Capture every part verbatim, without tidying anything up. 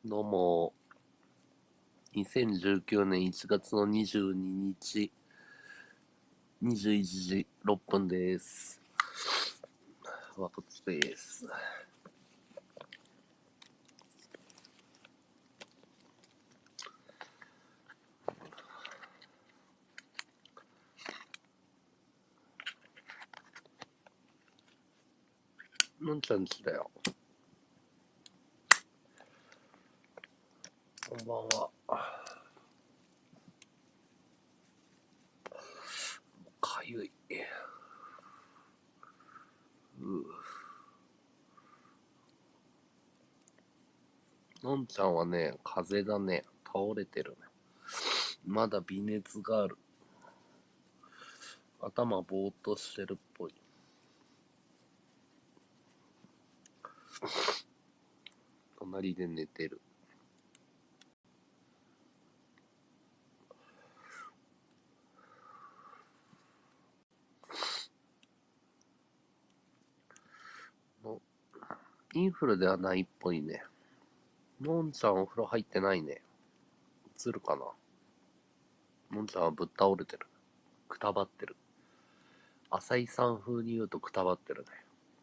どうも、にせんじゅうきゅうねんいちがつのにじゅうににち、にじゅういちじろっぷんです。ワークスペース。のんちゃんちだよ。こんばんは。かゆい。うのんちゃんはね、風邪だね。倒れてるね。まだ微熱がある。頭ぼーっとしてるっぽい。隣で寝てる。のインフルではないっぽいね。のんちゃんお風呂入ってないね。映るかな。のんちゃんはぶっ倒れてる。くたばってる。浅井さん風に言うとくたばってるね。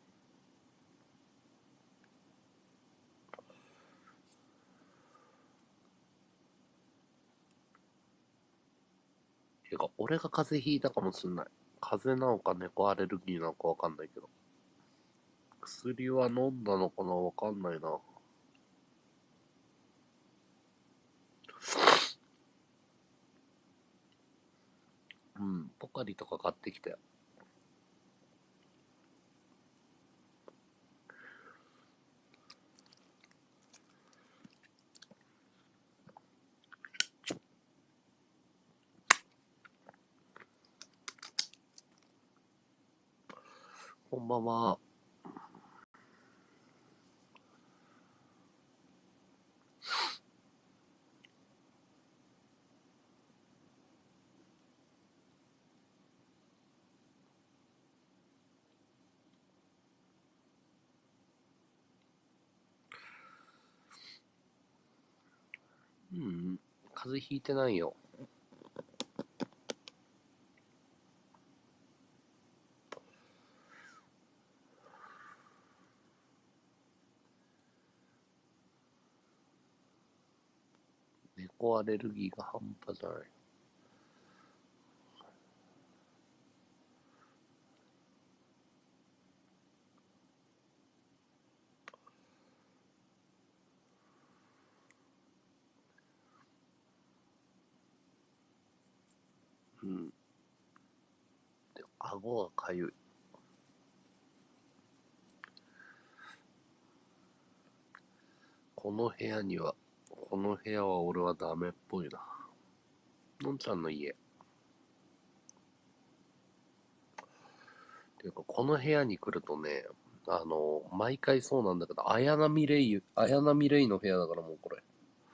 てか、俺が風邪ひいたかもしんない。風邪なのか猫アレルギーなのかわかんないけど。薬は飲んだのかなわかんないな。うん、ポカリとか買ってきたよ。こんばんは。うん、風邪ひいてないよ。猫アレルギーが半端じゃない。うん。で、顎がかゆい。この部屋には、この部屋は俺はダメっぽいな。のんちゃんの家。ていうか、この部屋に来るとね、あの、毎回そうなんだけど、綾波レイ、綾波レイの部屋だからもうこれ。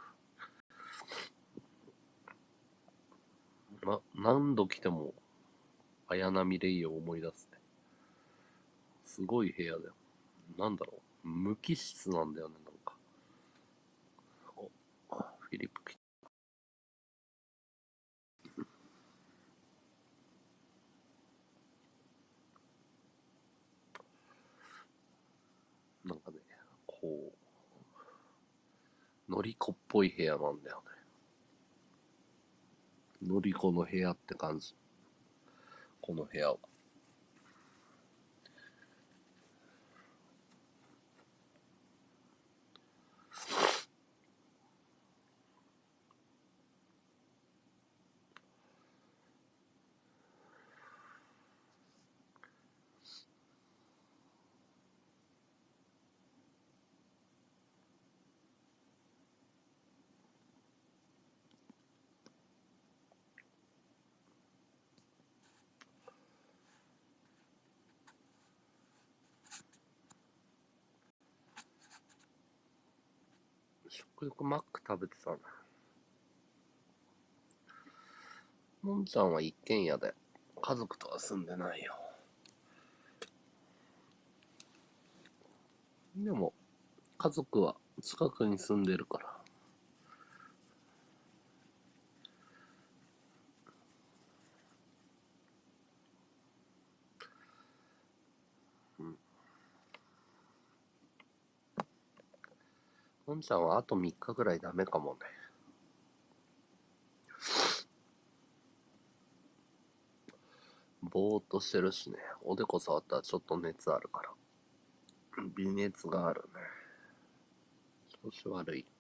な、何度来ても、綾波レイを思い出すね。すごい部屋だよ。なんだろう。無機質なんだよね、なんか。お、フィリップ来た。なんかね、こう、のりこっぽい部屋なんだよね。のりこの部屋って感じ。この部屋は。食欲マック食べてたな。のんちゃんは一軒家で、家族とは住んでないよ。でも、家族は近くに住んでるから、 のんちゃんはあとみっかぐらいダメかもね。ぼーっとしてるしね。おでこ触ったらちょっと熱あるから。微熱があるね。調子悪い。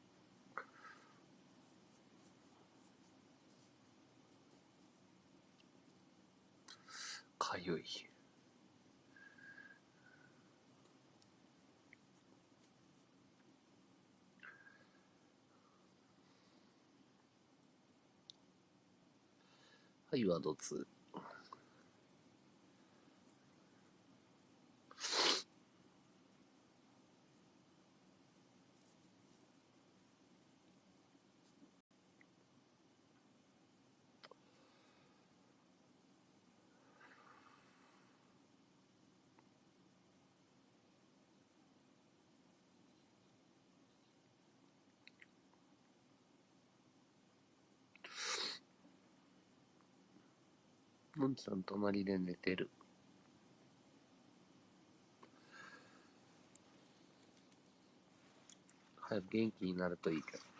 かゆい。はい、ワードツー。のんちゃん隣で寝てる。早く元気になるといいけど。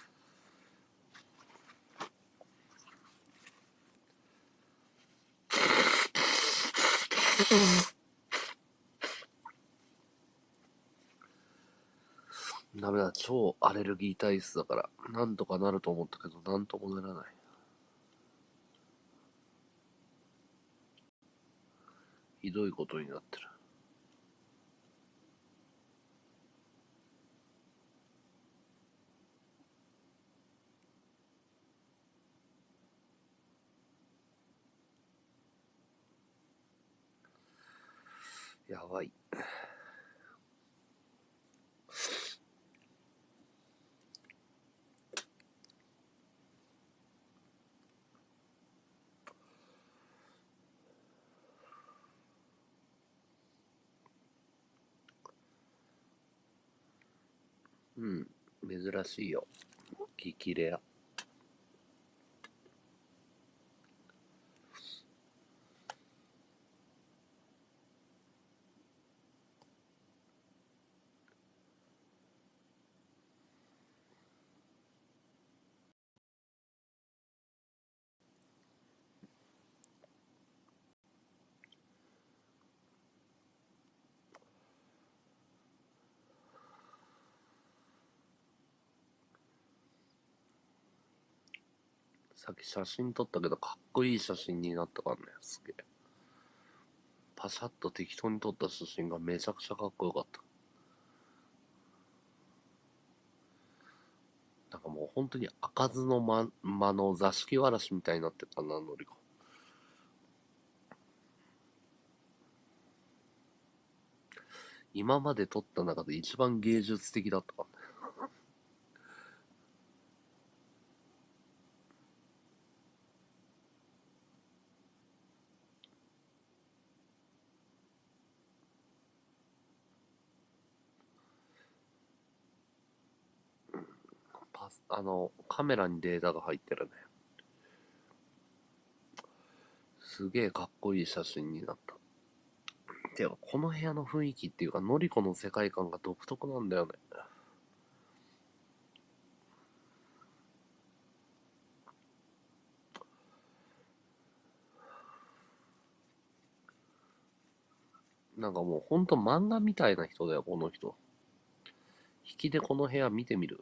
ダメだ、超アレルギー体質だから、なんとかなると思ったけど、なんともならない。ひどいことになってる。やばい。うん、珍しいよ。激レア。さっき写真撮ったけど、かっこいい写真になったからね、すげえ。パシャッと適当に撮った写真がめちゃくちゃかっこよかった。なんかもう本当に開かずの間、間の座敷わらしみたいになってたな、のりこ。今まで撮った中で一番芸術的だったからね。パス、あの、カメラにデータが入ってるね。すげえかっこいい写真になった。てか、この部屋の雰囲気っていうか、のりこの世界観が独特なんだよね。なんかもうほんと漫画みたいな人だよ、この人。引きでこの部屋見てみる。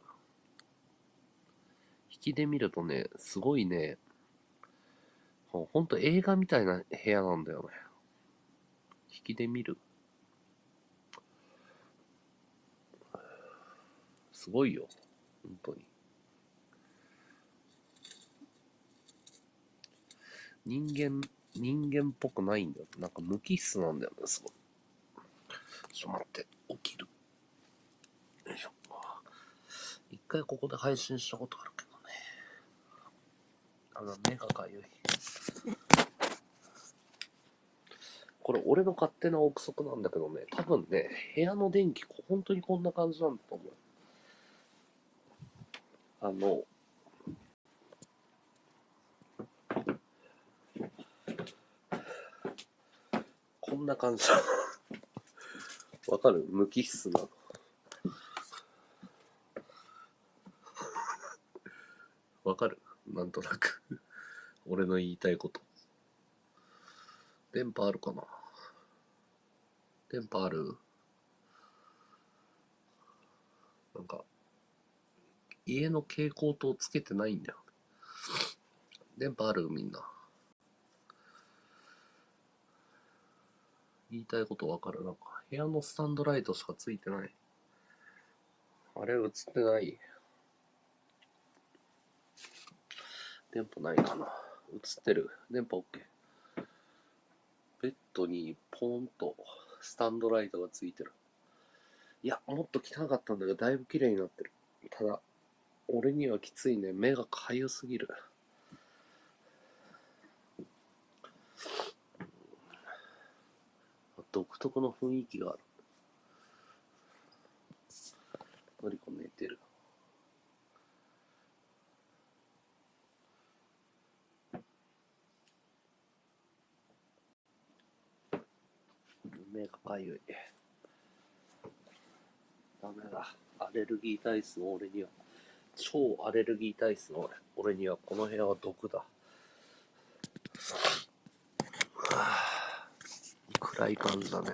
引きで見るとね、すごいね、ほんと映画みたいな部屋なんだよね。引きで見る。すごいよ。本当に。人間、人間っぽくないんだよ。なんか無機質なんだよね、すごい。ちょっと待って、起きる。よいしょ。一回ここで配信したことあるけどね。あの、目がかゆい。これ俺の勝手な憶測なんだけどね、多分ね、部屋の電気、本当にこんな感じなんだと思う。あの、こんな感じ。わかる？無機質なの。 なんとなく俺の言いたいこと。電波あるかな。電波ある。なんか家の蛍光灯つけてないんだよ。電波あるみんな。言いたいことわかる。なんか部屋のスタンドライトしかついてない。あれ映ってない。電波ないかな。映ってる。電波 OK。ベッドにポーンとスタンドライトがついてる。いや、もっと汚かったんだけど、だいぶ綺麗になってる。ただ、俺にはきついね。目がかゆすぎる。独特の雰囲気がある。のりこ寝てる。目がかゆい。ダメだ。アレルギー体質の俺には、超アレルギー体質の俺にはこの部屋は毒だ。暗い感じだね。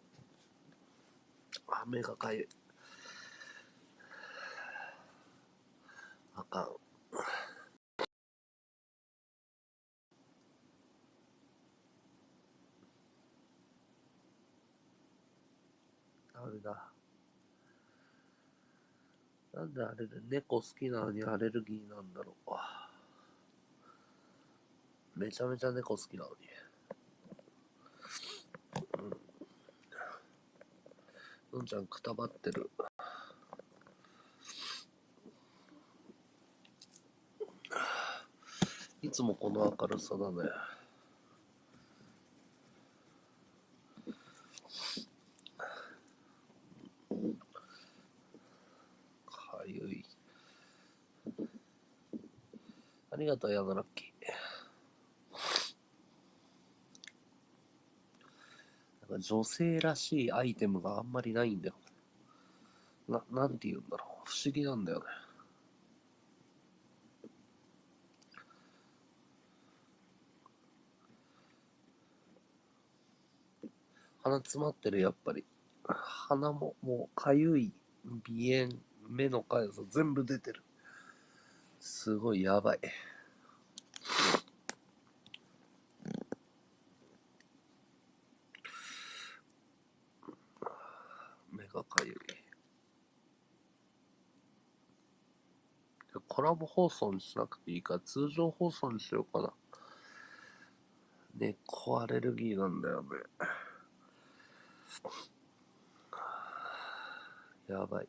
あ、目がかゆい。あかん。ダメだ。なんであれで猫好きなのにアレルギーなんだろう。めちゃめちゃ猫好きなのに。うん。のんちゃんくたばってる。いつもこの明るさだね。かゆい。ありがとう、ヤナラッキー。なんか女性らしいアイテムがあんまりないんだよ。な、なんて言うんだろう。不思議なんだよね。鼻詰まってる、やっぱり。鼻ももうかゆい、鼻炎、目のかゆさ全部出てる。すごいやばい。目がかゆい。コラボ放送にしなくていいから通常放送にしようかな。猫アレルギーなんだよね。やばい。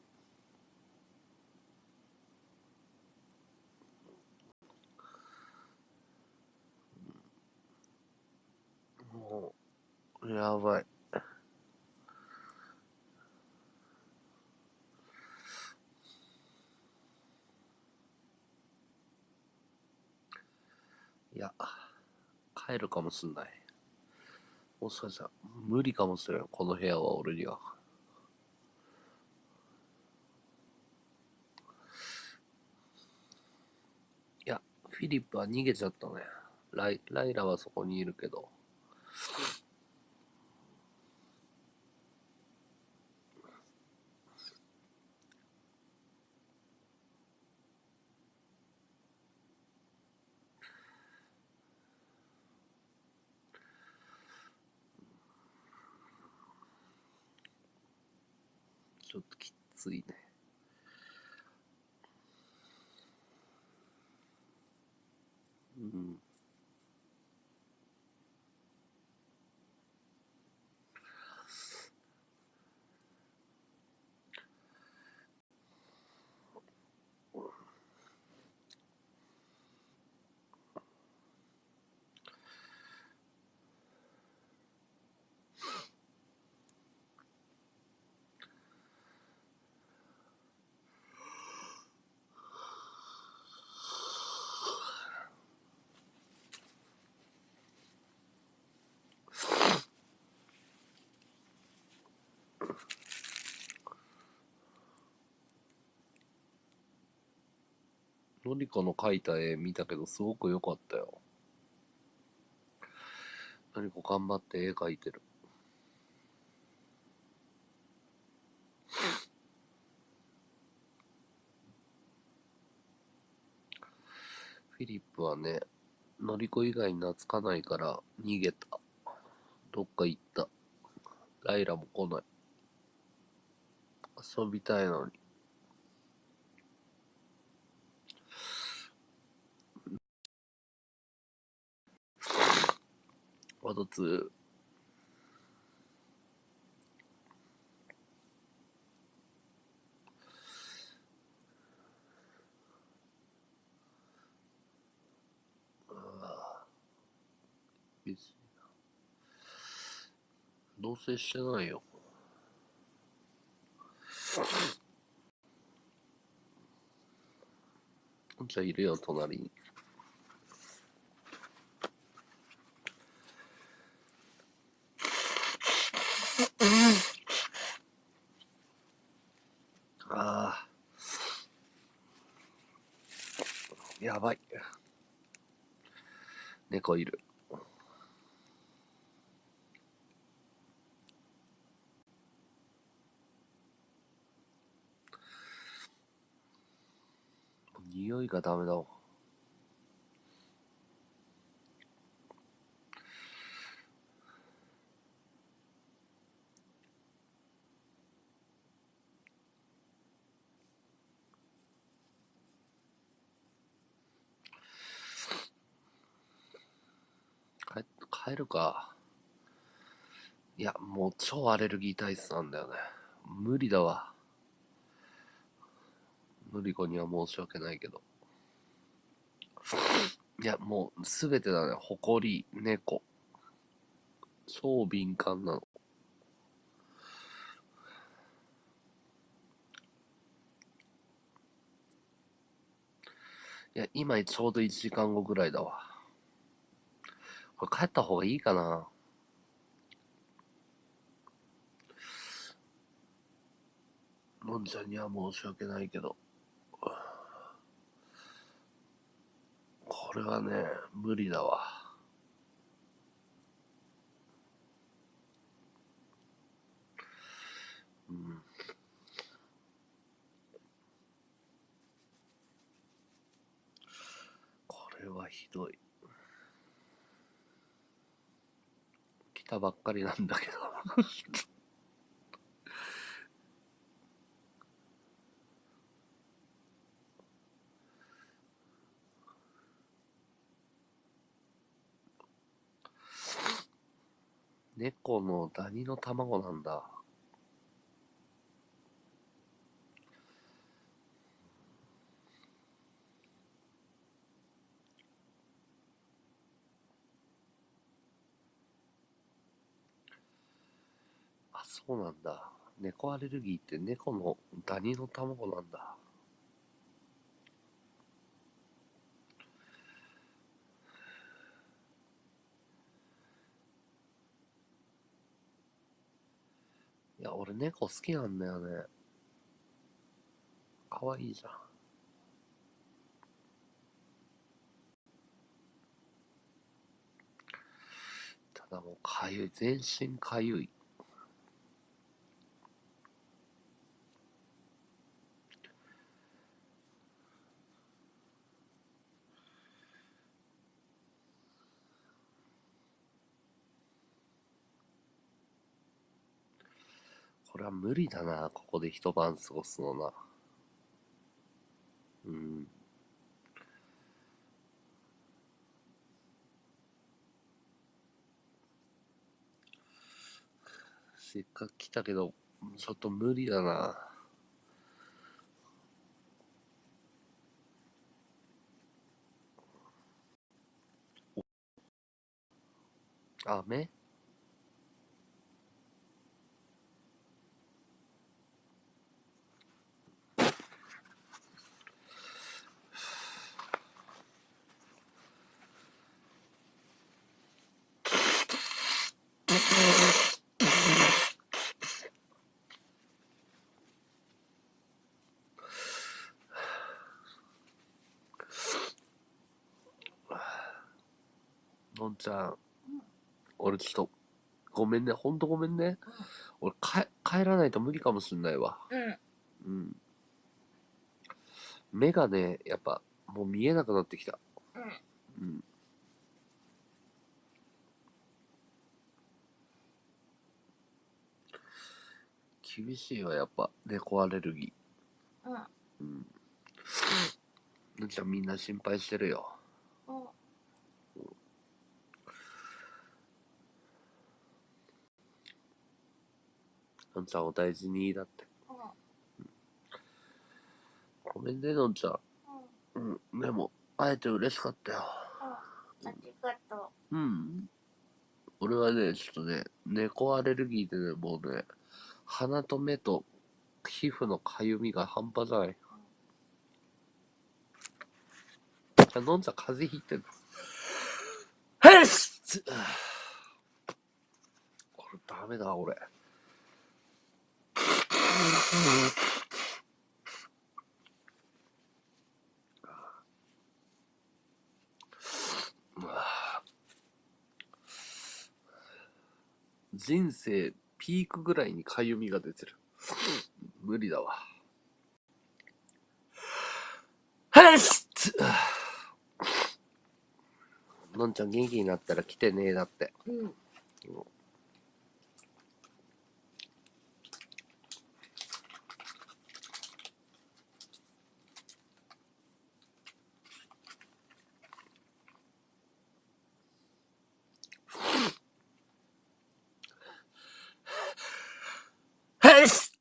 もう、やばい。いや、帰るかもしんない。もしかしたら無理かもしれん、この部屋は俺には。いや、フィリップは逃げちゃったね。ライライラはそこにいるけど。ちょっときついね。うん。 のりこの描いた絵見たけどすごく良かったよ。のりこ頑張って絵描いてる。フィリップはね、のりこ以外懐かないから逃げた。どっか行った。ライラも来ない。遊びたいのに。ワードツー。別に同棲してないよ。じゃあいるよ、隣に。ああ、やばい。猫いる。匂いがダメだわ。帰帰るか。いや、もう超アレルギー体質なんだよね。無理だわ。のりこには申し訳ないけど。いや、もうすべてだね。ほこり、猫。超敏感なの。いや、今ちょうどいちじかんごぐらいだわ。これ帰った方がいいかな。のんちゃんには申し訳ないけど。これはね、無理だわ。うん。これはひどい。来たばっかりなんだけど。猫のダニの卵なんだ。あ、そうなんだ。猫アレルギーって猫のダニの卵なんだ。いや、俺猫好きなんだよね。かわいいじゃん。ただもうかゆい。全身かゆい。これは無理だな。ここで一晩過ごすのな。うん。せっかく来たけど、ちょっと無理だな。雨ちゃん、俺ちょっと、ごめんね、ほんとごめんね。俺か、帰らないと無理かもしんないわ。 うん。 うん。目がね、やっぱ、もう見えなくなってきた。 うん。 うん。厳しいわ、やっぱ、猫アレルギうん。 ー。うん。のんちゃんみんな心配してるよ。 うん。 のんちゃんお大事にだって。 うん。 ごめんね、のんちゃん。うん。うん。でも、会えて嬉しかったよ。 うん。ありがとう。うん。俺はね、ちょっとね、猫アレルギーでね、もうね、鼻と目と皮膚のかゆみが半端じゃない。あ、のんちゃん風邪ひいてんの。はいっつこれダメだ、俺。人生ピークぐらいにかゆみが出てる。無理だわ。はいっつのんちゃん元気になったら来てねえだって。 う。うん。 はいっつ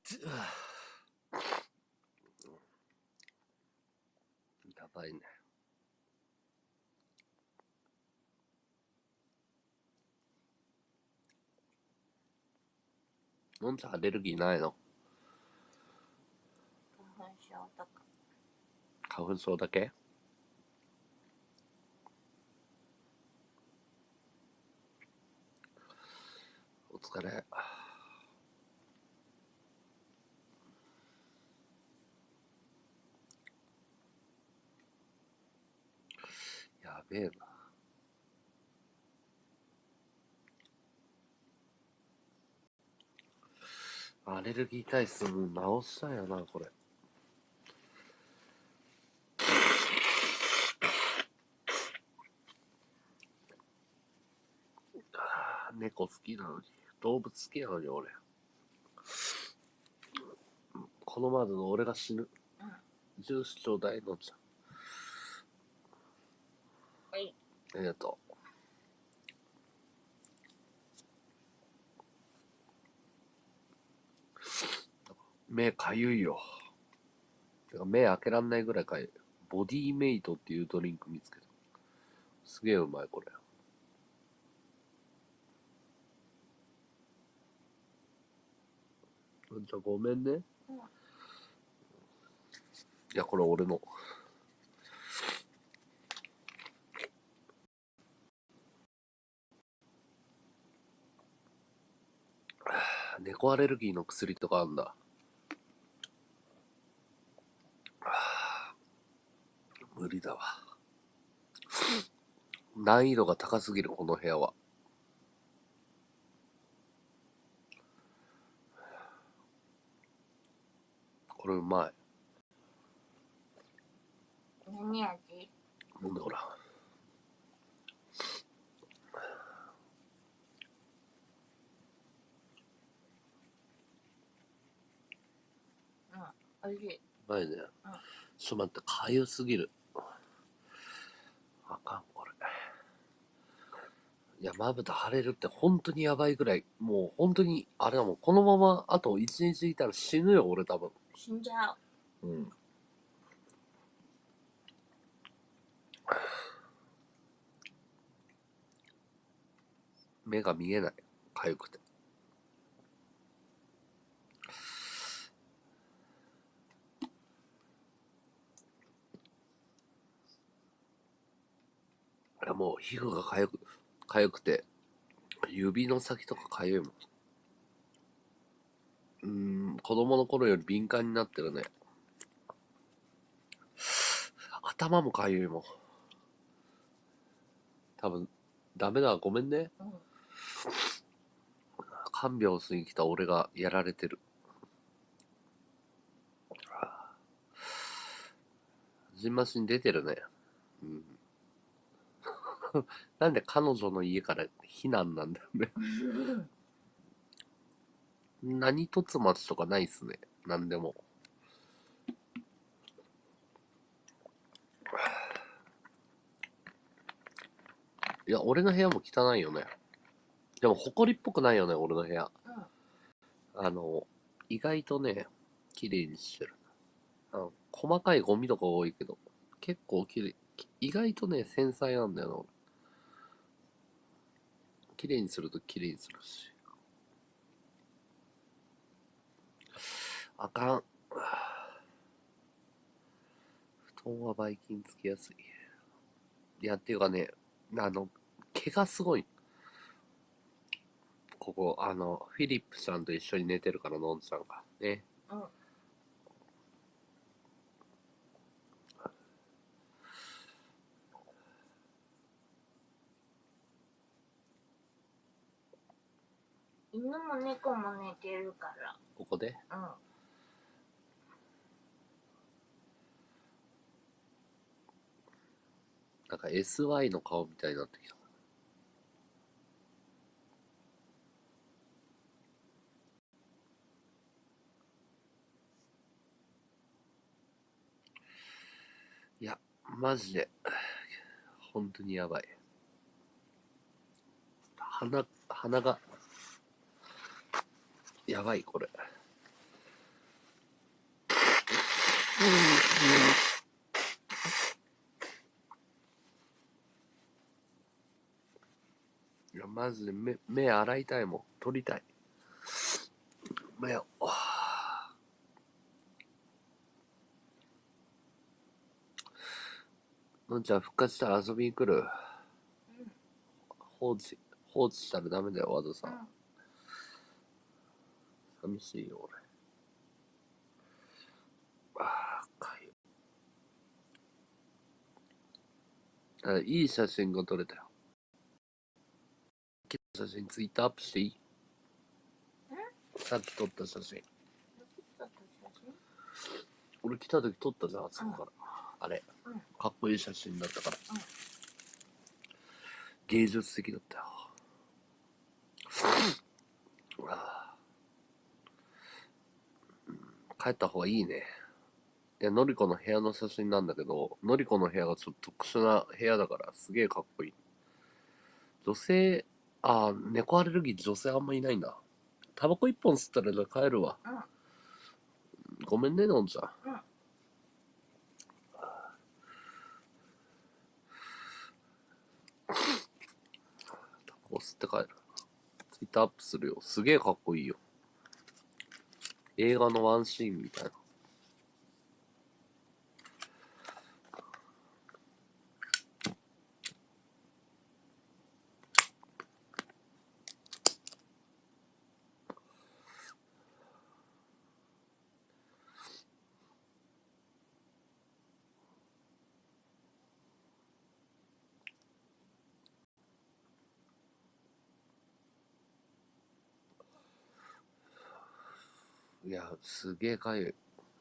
やばいね。のんちゃんアレルギーないの？ 花粉症とか。 花粉症だけ？お疲れ。やべえな。アレルギー体質もう直したんやな、これ。猫好きなのに。動物好きなのに、俺。このままの俺が死ぬ。 うん。 ジュースちょうだいのんちゃん。 はい。 ありがとう。目かゆいよ。てか目開けらんないぐらいかゆい。ボディメイトっていうドリンク見つけた。すげえうまい、これ。じゃあごめんね。 うん。 いや、これ俺の。猫アレルギーの薬とかあんだ。無理だわ。難易度が高すぎる、この部屋は。これうまい。 何味？ 飲んでほら。 うん。おいしい。 うまいね。 うん。 ちょっと待って、かゆすぎる。あかん、これ。いや、まぶた腫れるって本当にやばいぐらい、もう本当に、あれだもん、このままあと一日いたら死ぬよ、俺多分。 死んじゃう。 うん。目が見えない。かゆくて。いや、もう皮膚がかゆく、かゆくて、指の先とかかゆいもん。うーん、子供の頃より敏感になってるね。頭もかゆいもん。多分、 ダメだ、ごめんね。 うん。 看病しに来た俺がやられてる。ジンマシン出てるね。うん。なんで彼女の家から避難なんだよね。何凸町とかないっすね。なんでも。いや、俺の部屋も汚いよね。でも、埃っぽくないよね、俺の部屋。 うん。 あの、意外とね、綺麗にしてる。あの細かいゴミとか多いけど、結構綺麗。意外とね、繊細なんだよな、俺。綺麗にすると綺麗にするし。あかん。布団はばい菌つきやすい。いや、っていうかね、あの、毛がすごい。ここ、あの、フィリップさんと一緒に寝てるから、のんちゃんが。ね。 うん。犬も猫も寝てるから。 ここで。 うん。 なんか エスワイ の顔みたいになってきた。いや、マジで、本当にやばい。鼻、鼻が、やばい、これ。いや、マジで目、目洗いたいもん。取りたい。目を。のんちゃん復活したら遊びに来る。 うん。 放置、放置したらダメだよ、和田さん。寂しいよ、俺。ああ、かゆい。あ、いい写真が撮れたよ。写真ツイッターアップしていい？さっき撮った写真。俺来た時撮ったじゃん、あそこから。あれ、 うん。 かっこいい写真だったから。 うん。 芸術的だったよ。ああ、帰った方がいいね。いや、のりこの部屋の写真なんだけど、のりこの部屋がちょっと特殊な部屋だから、すげえかっこいい。女性、ああ、猫アレルギー女性あんまいないんだ。タバコ一本吸ったら帰るわ。 うん。 ごめんね、のんちゃん。 うん。 タバコ吸って帰る。ツイッターアップするよ。すげえかっこいいよ。映画のワンシーンみたいな。いや、すげえかゆい。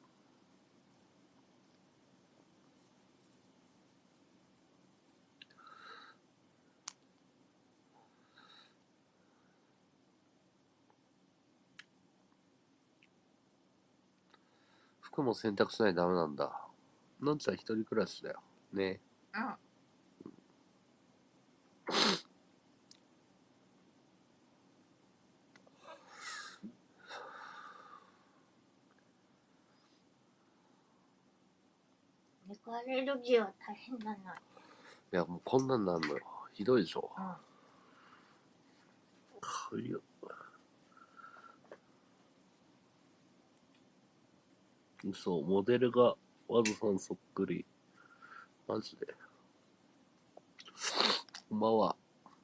服も洗濯しないとダメなんだ。のんちゃん一人暮らしだよ。ね。 うん。猫アレルギーは大変だな。 いや、もうこんなんなんのよ。ひどいでしょ。 うん。 かゆいよ。そう、モデルがワズさんそっくり。マジで。こんばんは。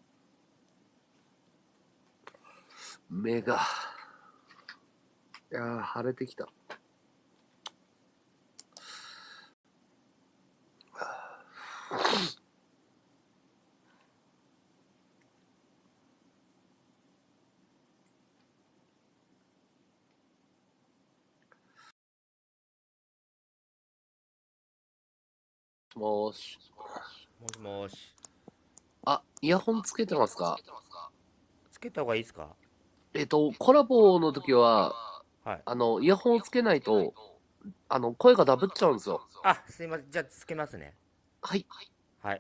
目が。いやー、腫れてきた。 もし。 もしもし。 あ、イヤホンつけてますか？ つけた方がいいですか？ えっと、コラボの時は、 はい。 あの、イヤホンをつけないと、あの、声がダブっちゃうんですよ。 あ、すいません。じゃあつけますね。 はい。 はい。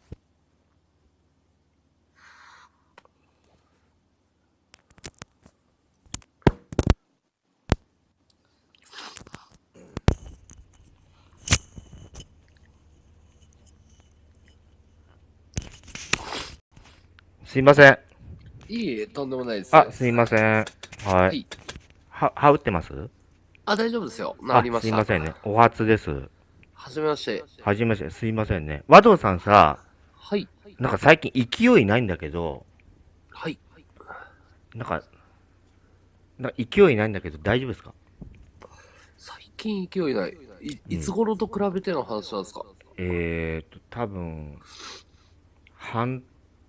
すいません。 いいえ、とんでもないです。 あ、すいません。はい。 はい。 は、はうってます？ あ、大丈夫ですよ。治あ、 りました。 すいませんね。お初です。 はじめまして。 はじめまして。すいませんね。和道さんさ、 はい。 なんか最近勢いないんだけど、 はい。 なんか、なんか勢いないんだけど大丈夫ですか？ 最近勢いない。い、 うんいつ頃と比べての話なんですか？ えーと、多分、半、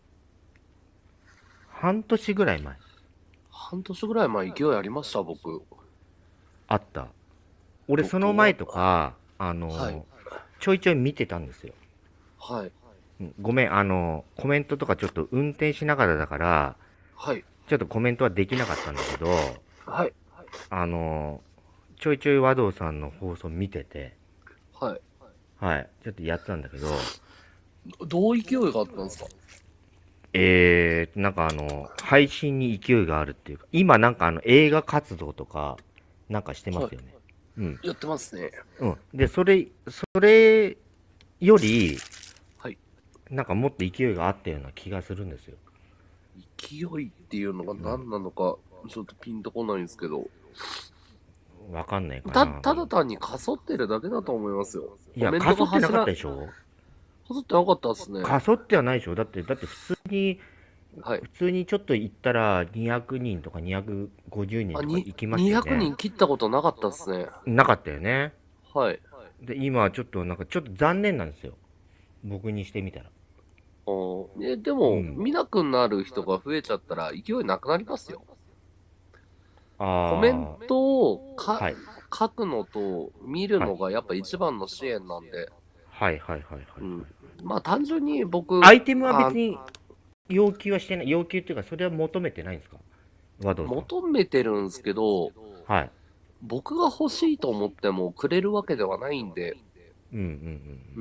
半年ぐらい前。 半年ぐらい前勢いありました、僕。 あった。俺ど、 その前どう、 とか、あはい。 の、ちょいちょい見てたんですよ。 はい。 うんごめん、あの、コメントとかちょっと運転しながらだから、 はい。 ちょっとコメントはできなかったんだけど、 はい。 あの、ちょいちょい和道さんの放送見てて、 はい。 はい、ちょっとやってたんだけど、 どう勢いがあったんですか？ えー、なんかあの、配信に勢いがあるっていうか、今なんかあの映画活動とか、なんかしてまはすよね。うん。 い。やってますね。 うん。で、それ、それより、 はい。 なんかもっと勢いがあったような気がするんですよ。 勢いっていうのがうん。 何なのか、ちょっとピンとこないんですけど。 わかんないかた、 な。 ただ単にかそってるだけだと思いますよ。 いや、 コメントかそってなかったが走ら、 でしょ？ かそってなかったっすね。 かそってはないでしょ？だって、だって普通に、 はい。 普通にちょっと行ったらにひゃくにんとかにひゃくごじゅうにんあ、に、 とか行きました 200 よね。 人切ったことなかったっすね。 なかったよね。 はい。 で、今はちょっとなんかちょっと残念なんですよ。僕にしてみたら。 おえ、でも、 うん。 見なくなる人が増えちゃったら勢いなくなりますよ。コメンあトをかあ、はい。 書くのと見るはい。 のがやっぱ一番の支援なんで。 はいはいはいはいはい。 うん。まあ単純に僕、 アイテムはあ、 別に要求はしてない。要求っていうか、それは求めてないんですか？和道さん。 求めてるんですけど、 はい。 僕が欲しいと思ってもくれるわけではないんで、 うんうんうんうん。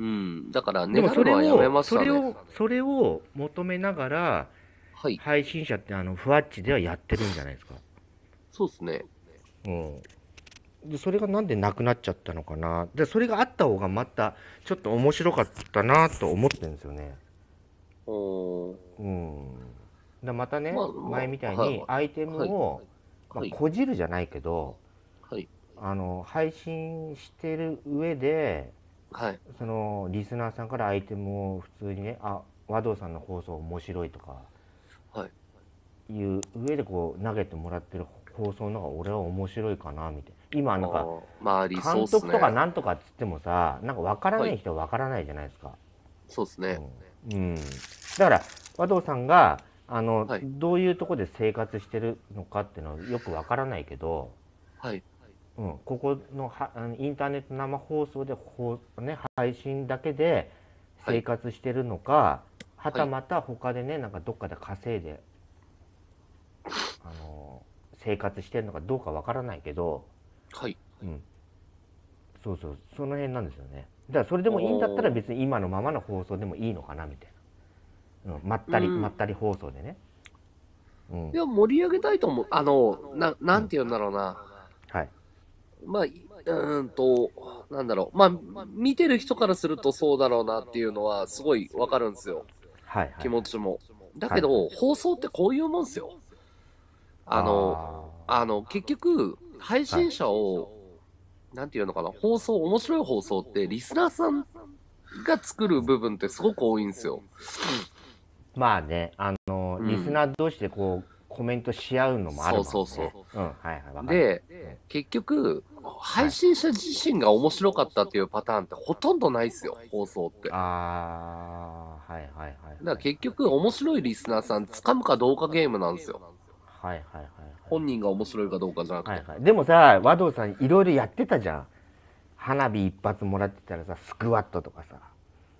だからうん。でもねだるのはやめそれを、 ましたね。 それを、それを求めながら、 はい。 配信者ってあの、ふわっちではやってるんじゃないですか。 そうですね。 うん。で、それがなんでなくなっちゃったのかな。で、それがあった方がまた、ちょっと面白かったなと思ってるんですよね。 おー。 うん。で、またね、 まあま前みたいあ、はい。 にアイテムはい。 を、まあ、 はい。 こじるじゃないけど、 はい。 あの、配信してる上で、 はい。 その、リスナーさんからアイテムを普通にね、あ、和道さんの放送面白いとか、 はい。 いう上でこう、投げてもらってる放送の方が俺は面白いかな、みたいな。今、 あなんか、 あ、まあ理想っ監督とかすね。 なんとかっつってもさ、なんか分からないはい。 人は分からないじゃないですか。 そうですね。 うん。うん。だから、和道さんが、あの、 はい。 どういうところで生活してるのかっていうのはよく分からないけど、 はい。 うん、ここのはあのインターネット生放送で放、ね、配信だけではい。 生活してるのか、ははい。 たまた他でね、なんかどっかで稼いで、あの生活してるのかどうかわからないけど、 はい。 うん、そうそう、その辺なんですよね。だからそれでもいいんだったらおー。 別に今のままの放送でもいいのかなみたいな。うん、まったり、まうん。 ったり放送でね。うん、 いや、盛り上げたいと思う。あの、な、 うん、 なんて言うんだろうな。 はい。 まあ、いうーんと、なんだろう。まあ、見てる人からするとそうだろうなっていうのはすごいわかるんですよ。 はいはいはい。 気持ちも。だはいはい。 けど、放送ってこういうもんですよ。あの、 ああの、結局、配あ、はい。 信者を、なんていうのかな、放送、面白い放送ってリスナーさんが作る部分ってすごく多いんですよ。 まあね、あの、リスうん。 ナー同士でこう、コメントし合うのもあるそうもんね。 そうそうん、はいはい、わう。 かる。 で、 うん、 結局、 はい。 配信者自身が面白かったっていうパターンってほとんどないですよ、放送って。だかあー、はいはいはいはいらはい。 結局、面白いリスナーさん掴むかどうかゲームなんですよ。 はいはいはい本人が面白いかどうかじゃなくて。 はい。はいはい。でもさ、和道さんいろいろやってたじゃん。花火一発もらってたらさ、スクワットとかさ。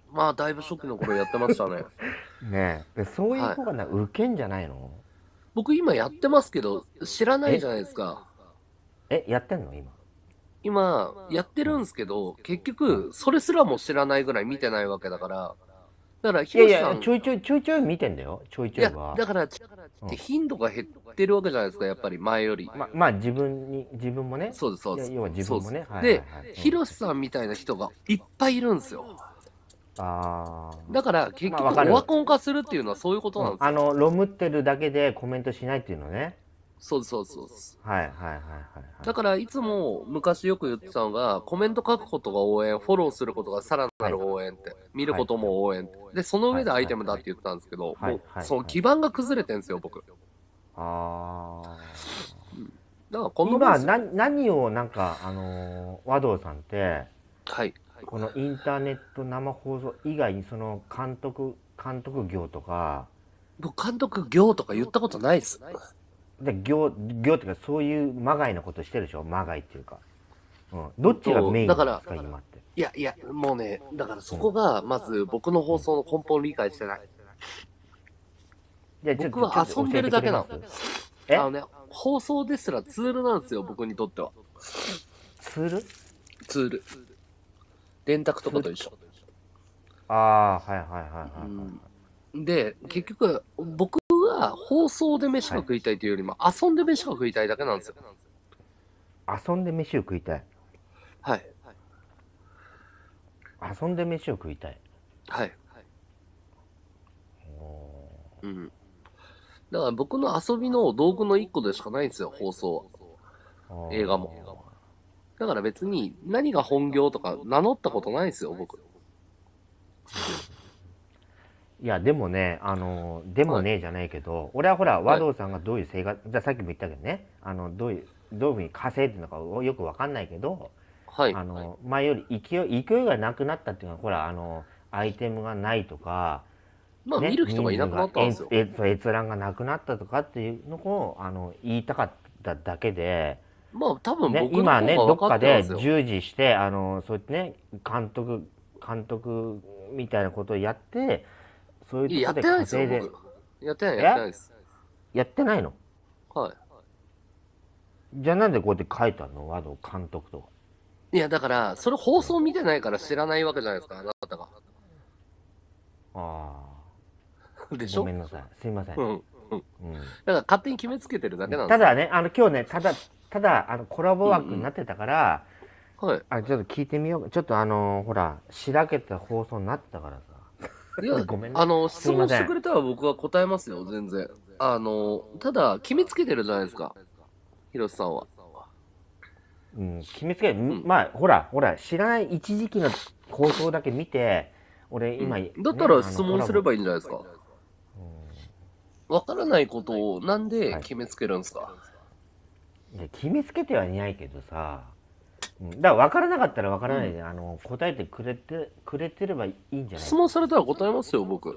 まあ、だいぶ初期の頃やってましたね。 ねえ。でそういう方がな、ウケんじゃないの？ 僕今やってますけど、知らないじゃないですか。 え、やってんの今？ 今、やってるんですけど、結局、それすらも知らないぐらい見てないわけだから、だから、 いやいや、 ヒロシさん、 ちょいちょい、ちょいちょい見てんだよ。ちょいちいや、 ょいは。 だから、 うん頻度が減ってるわけじゃないですか、やっぱり前より。 ま、まあ自分に、自分もね。 そうです、そうです。 いや要は自分もね。 そうです。で、 はいはいはい。 ヒロシさんみたいな人がいっぱいいるんですよ。 ああ。 だから、結局、 まあわかるオワコン化するっていうのはそういうことなんですよ。 あの、ロムってるだけでコメントしないっていうのね。 そうです、そうです、そうです。 はいはいはいはい、はい。 だから、いつも昔よく言ってたのが、コメント書くことが応援、フォローすることがさらなる応援って、見ることも応援って。で、その上でアイテムだって言ってたんですけど、もう、その基盤が崩れてるんですよ、僕。 ああ。 だからこんなもん今ですよ。 な何をなんかあのー和道さんってはい。 このインターネット生放送以外にその監督監督業とか僕、監督業とか言ったことないっす。 で業業っていうかそういうまがいのことしてるでしょ、まがいっていうか、うん、どっちがメインなんですか今って？ いやいや、もうね、だからそこが、まず僕の放送の根本理解してない。 じゃあちょっと僕は遊んでるだけなの。 えあのね、放送ですらツールなんですよ、僕にとっては。 ツールツール。電卓とかと一緒。 ああ、はいはいはいはい、はいうん。で、結局、僕は放送で飯が食いたいというよりも、遊んで飯が食いたいだけなんですよ。 遊んで飯を食いたい。 はい。 遊んで飯を食いたい。 はい。うん。だから僕の遊びの道具の一個でしかないんですよ、放送は。映画も。だから別に何が本業とか名乗ったことないんですよ、僕。 いや、でもね、あの、でもね、じゃないけど、はい、俺はほら、和道さんがどういう生活、じゃあさっきも言ったけどね、あの、どういう、どういうふうに稼いでるのかよくわかんないけど、 はい。 あの、前より勢い、勢いがなくなったっていうのは、ほら、あの、アイテムがないとか、 まあ、ね、見る人がいなくなったんですよ。 え、閲覧がなくなったとかっていうのを、あの、言いたかっただけで、 まあ、多分僕の今ね、どっかで従事して、あの、そうやってね、監督、監督みたいなことをやって、そういうとこで稼いで。 やってないですよ、僕。やってない、やってないです。 やってないの？ はい。 じゃあなんでこうやって書いたの？和道監督とか。 いや、だから、それ放送見てないから知らないわけじゃないですか、あなたが。 ああ。でしょ？ ごめんなさい。すいません。 うん。うん。だから勝手に決めつけてるだけなんですよ。ただね、あの今日ね、ただ、ただ、あのコラボ枠になってたから、 うんうん、はい。 あ、ちょっと聞いてみよう。ちょっとあの、ほら、しらけた放送になってたからさ。 いや、ごめんね。あの、質問してくれたら僕は答えますよ、全然。あの、ただ、決めつけてるじゃないですか。広瀬さんは。 うん、決めつけ、うん、まあ、ほら、ほら、知らない一時期の放送だけ見て、俺今、うんね、 だったら質問すればいいんじゃないですか。わからないことをなんで決めつけるんですか。はい、 いや、決めつけてはいないけどさ、だから分からなかったら分からないで、うん、あの答えてくれてくれてればいいんじゃない？ 質問されたら答えますよ、僕。うん、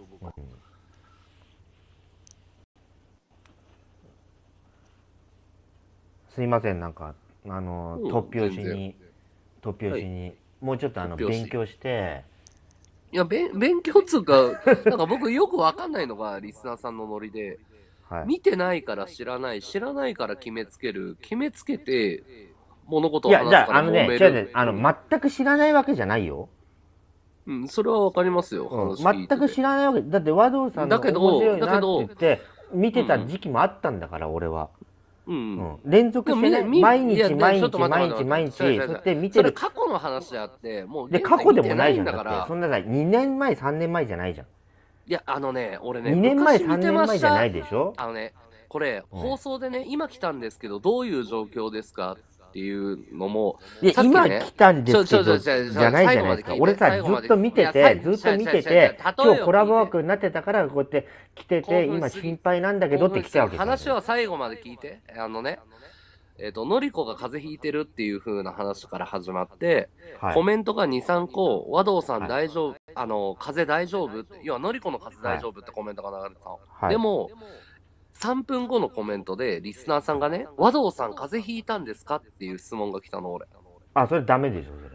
すいません、なんかあの、うん、突拍子に突拍子に、はい、もうちょっとあの勉強して。 いや、べ勉強っつうか、なんか僕よく分かんないのがリスナーさんのノリで、はい、見てないから知らない、知らないから決めつける、決めつけて物事を話すから揉める。いや、じゃあ、あのね、違うね、 あの、全く知らないわけじゃないよ。 うん、それはわかりますよ、 うん、全く知らないわけ。だって、和道さんの面白いなって言って、見てた時期もあったんだから、うん、俺は。うん。うん、連続してね、毎日、毎日、毎日、毎日、そうやって見てる。それ過去の話であって、もう、 で、過去でもないじゃん。だって、そんなさ、にねんまえ、さんねんまえじゃないじゃん。 いや、あのね、俺ね、 にねんまえ、さんねんまえじゃないでしょ。 あのね、これ、放送でね、今来たんですけど、どういう状況ですかっていうのも、 いや、今来たんですけど、じゃないじゃないですか。俺さ、ずっと見てて、ずっと見てて、今日コラボ枠になってたから、こうやって来てて、今心配なんだけどって来たわけ。 話は最後まで聞いて、あのね、えっと、のりこが風邪ひいてるっていう風な話から始まって、はい、コメントがに、さんこ、和道さん大丈夫、はい、あの、風邪大丈夫って、要はのりこの風邪大丈夫ってコメントが流れてたの。はい、でも、さんぷんごのコメントで、リスナーさんがね、和道さん風邪ひいたんですかっていう質問が来たの、俺。 あ、それダメでしょ、それは。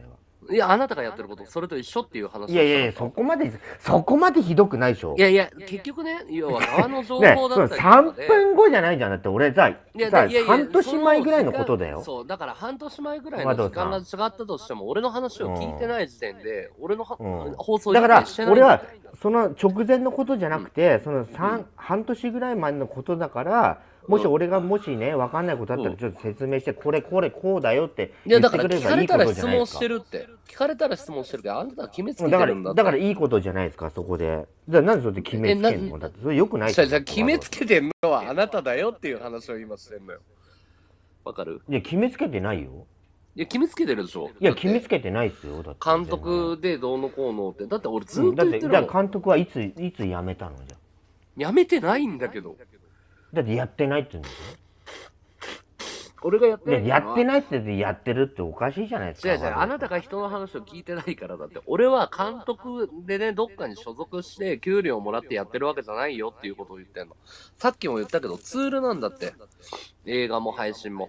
いや、あなたがやってること、それと一緒っていう話をした。 いやいやいや、そこまで、そこまでひどくないでしょ。 いやいや、結局ね、要は側の情報だったりとかで、 ね、さんぷんごじゃないじゃん。だって俺さ、 いやさいやいや半年前ぐらいのことだよ。 そう、だから半年前ぐらいの時間が違ったとしても、俺の話を聞いてない時点で、俺のは、うん、放送だから、俺は、その直前のことじゃなくて、うん、その三、うん、半年ぐらい前のことだから、もし俺がもしね、わかんないことあったらちょっと説明して、これこれこうだよって言ってくれればいいことじゃないですか。いや、だから聞かれたら質問してるって。聞かれたら質問してるけど、あんたは決めつけてるんだって。だからいいことじゃないですか、そこで。じゃあなんでそれで決めつけんの？だってそれよくないじゃん。じゃあ決めつけてんのはあなただよっていう話を今してんのよ。わかる？いや、決めつけてないよ。いや、決めつけてるでしょ。いや、決めつけてないですよ。だって監督でどうのこうのって。だって俺ずっと言ってるもん。だって、じゃあ監督はいつ、いつ辞めたのじゃ。辞めてないんだけど。だってやってないって言うんですよ。俺がやってない。やってないって言ってやってるっておかしいじゃないですか。違う違う、あなたが人の話を聞いてないからだって。俺は監督でね、どっかに所属して給料をもらってやってるわけじゃないよっていうことを言ってんの。さっきも言ったけど、ツールなんだって。映画も配信も。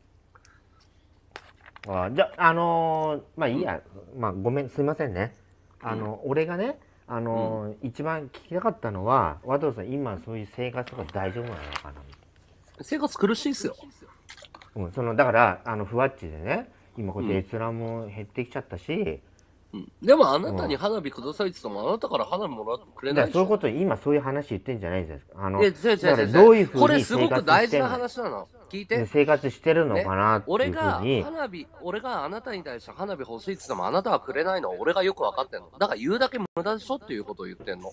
あ、じゃあ、あのー、まあいいや、うん、まあごめん、すいませんね。あの、うん、俺がね、あのーうん、一番聞きたかったのは、和藤さん、今そういう生活とか大丈夫なのかな？生活苦しいっすよ。うん、そのだからあのふわっちでね、今こうやって閲覧も減ってきちゃったし、うん、でもあなたに花火くださいって言っても、あなたから花火もらってくれないでしょ。そういうこと、今そういう話言ってんじゃないですか。あの、だからどういうふうにこれすごく大事な話なの。聞いて。生活してるのかなっていうふうに、ね、俺が花火、俺があなたに対して花火欲しいって言っても、あなたはくれないのは俺がよく分かってんの。だから言うだけ無駄でしょっていうことを言ってんの。だ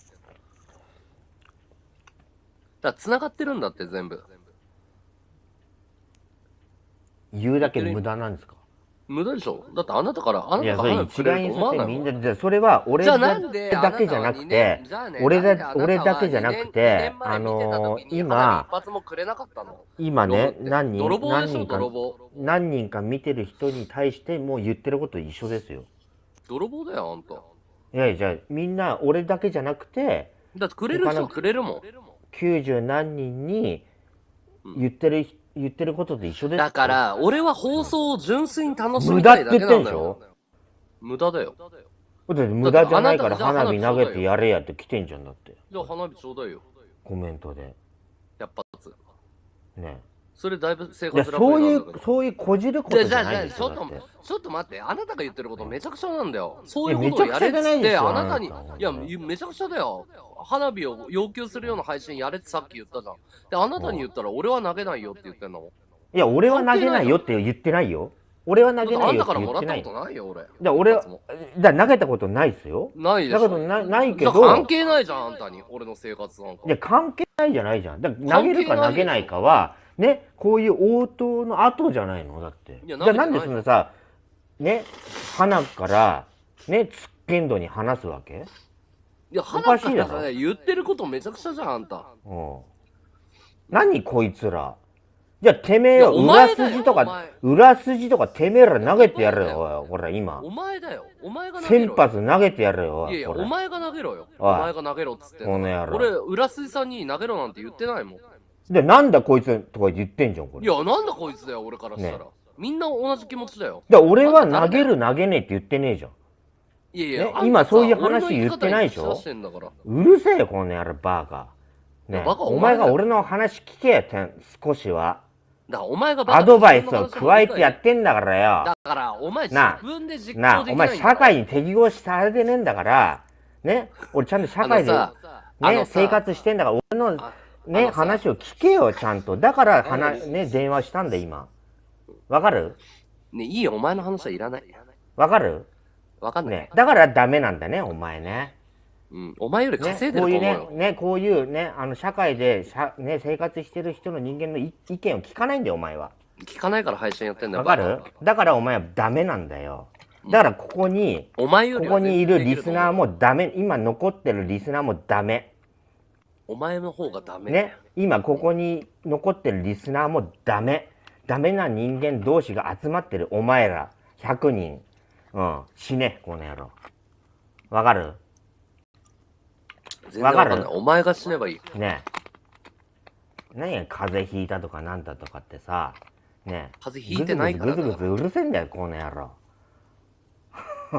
から繋がってるんだって全部。言うだけ無駄なんですか？無駄でしょ。だってあなたから、あなたが花火くれると思わないもん。いや、それ一概にさせみんな、それは俺だけじゃなくて、俺だ、俺だけじゃなくて、あのー、今、今ね、何人、何人か、何人か見てる人に対してもう言ってること一緒ですよ。泥棒だよ、あんた。いやいや、じゃあ、みんな、俺だけじゃなくて、だってくれる人はくれるもん。きゅうじゅう何人に言ってる人、言ってることと一緒です。だから、俺は放送を純粋に楽しみたいだけなんだよ。無駄って言ってんでしょ？無駄だよ。だって無駄じゃないから花火投げてやれやって来てんじゃんだって。じゃあ花火ちょうだいよ。コメントで。ひゃっぱつ。ね。それだいぶ生活楽になるんだけど。そういう、そういうこじることじゃないんですよ。ちょっと、ちょっと待って。あなたが言ってることめちゃくちゃなんだよ。そういうことをやれっつって、あなたに、いや、めちゃくちゃだよ。花火を要求するような配信やれってさっき言ったじゃん。で、あなたに言ったら俺は投げないよって言ってんの。いや、俺は投げないよって言ってないよ。俺は投げないよって言ってない。あんたからもらったことないよ、俺。じゃあ俺は、じゃあ投げたことないっすよ。ないでしょ。だけどな、ないけど。関係ないじゃん、あんたに。俺の生活なんか。いや、関係ないじゃないじゃん。だから投げるか投げないかは、ね、こういう応答の後じゃないのだって。じゃあなんでそんなさ、ね、花から、ね、つっけんどに話すわけ？いや、花からさ、言ってることめちゃくちゃじゃん、あんた。うん。何こいつら。じゃあてめえよ、裏筋とか、裏筋とかてめえら投げてやれよ、ほら今。お前だよ。お前が投げろよ。先発投げてやれよ。いやいや、お前が投げろよ。お前が投げろっつって。この野郎。俺、裏筋さんに投げろなんて言ってないもん。で、なんだこいつとか言ってんじゃん、これ。いや、なんだこいつだよ、俺からしたら。ね、みんな同じ気持ちだよ。で、俺は投げる投げねえって言ってねえじゃん。いやいや、ね、今そういう話言ってないでしょ。うるせえよ、この野郎、バカ。ね、お前が俺の話聞けよ、少しは。だからお前がアドバイスを加えてやってんだからよ。だからお前自分で実行できないんだ。なあ、お前社会に適合されてねえんだから、ね、俺ちゃんと社会でね、生活してんだから、俺のね、話を聞けよ、ちゃんと。だから話、ね、電話したんだ、今。わかる？ね、いいよ、お前の話はいらない。わかる？わかんない。ね、だからダメなんだね、お前ね。うん、お前より稼いでると思うよ。ね、こういうね、ね、こういうね、あの社会でしゃ、ね、生活してる人の人間の意見を聞かないんだよ、お前は。聞かないから配信やってんだよ。わかる？だからお前はダメなんだよ。だからここに、お前よりここにいるリスナーもダメ、今残ってるリスナーもダメ。お前の方がダメ。ね、今ここに残ってるリスナーもダメ。ダメな人間同士が集まってるお前ら、ひゃくにん。うん、死ね、この野郎。わかる？わかる？お前が死ねばいい。ねえ。何や、風邪ひいたとかなんだとかってさ、ねえ。風邪ひいてないからだ。ぐずぐずうるせえんだよ、この野郎。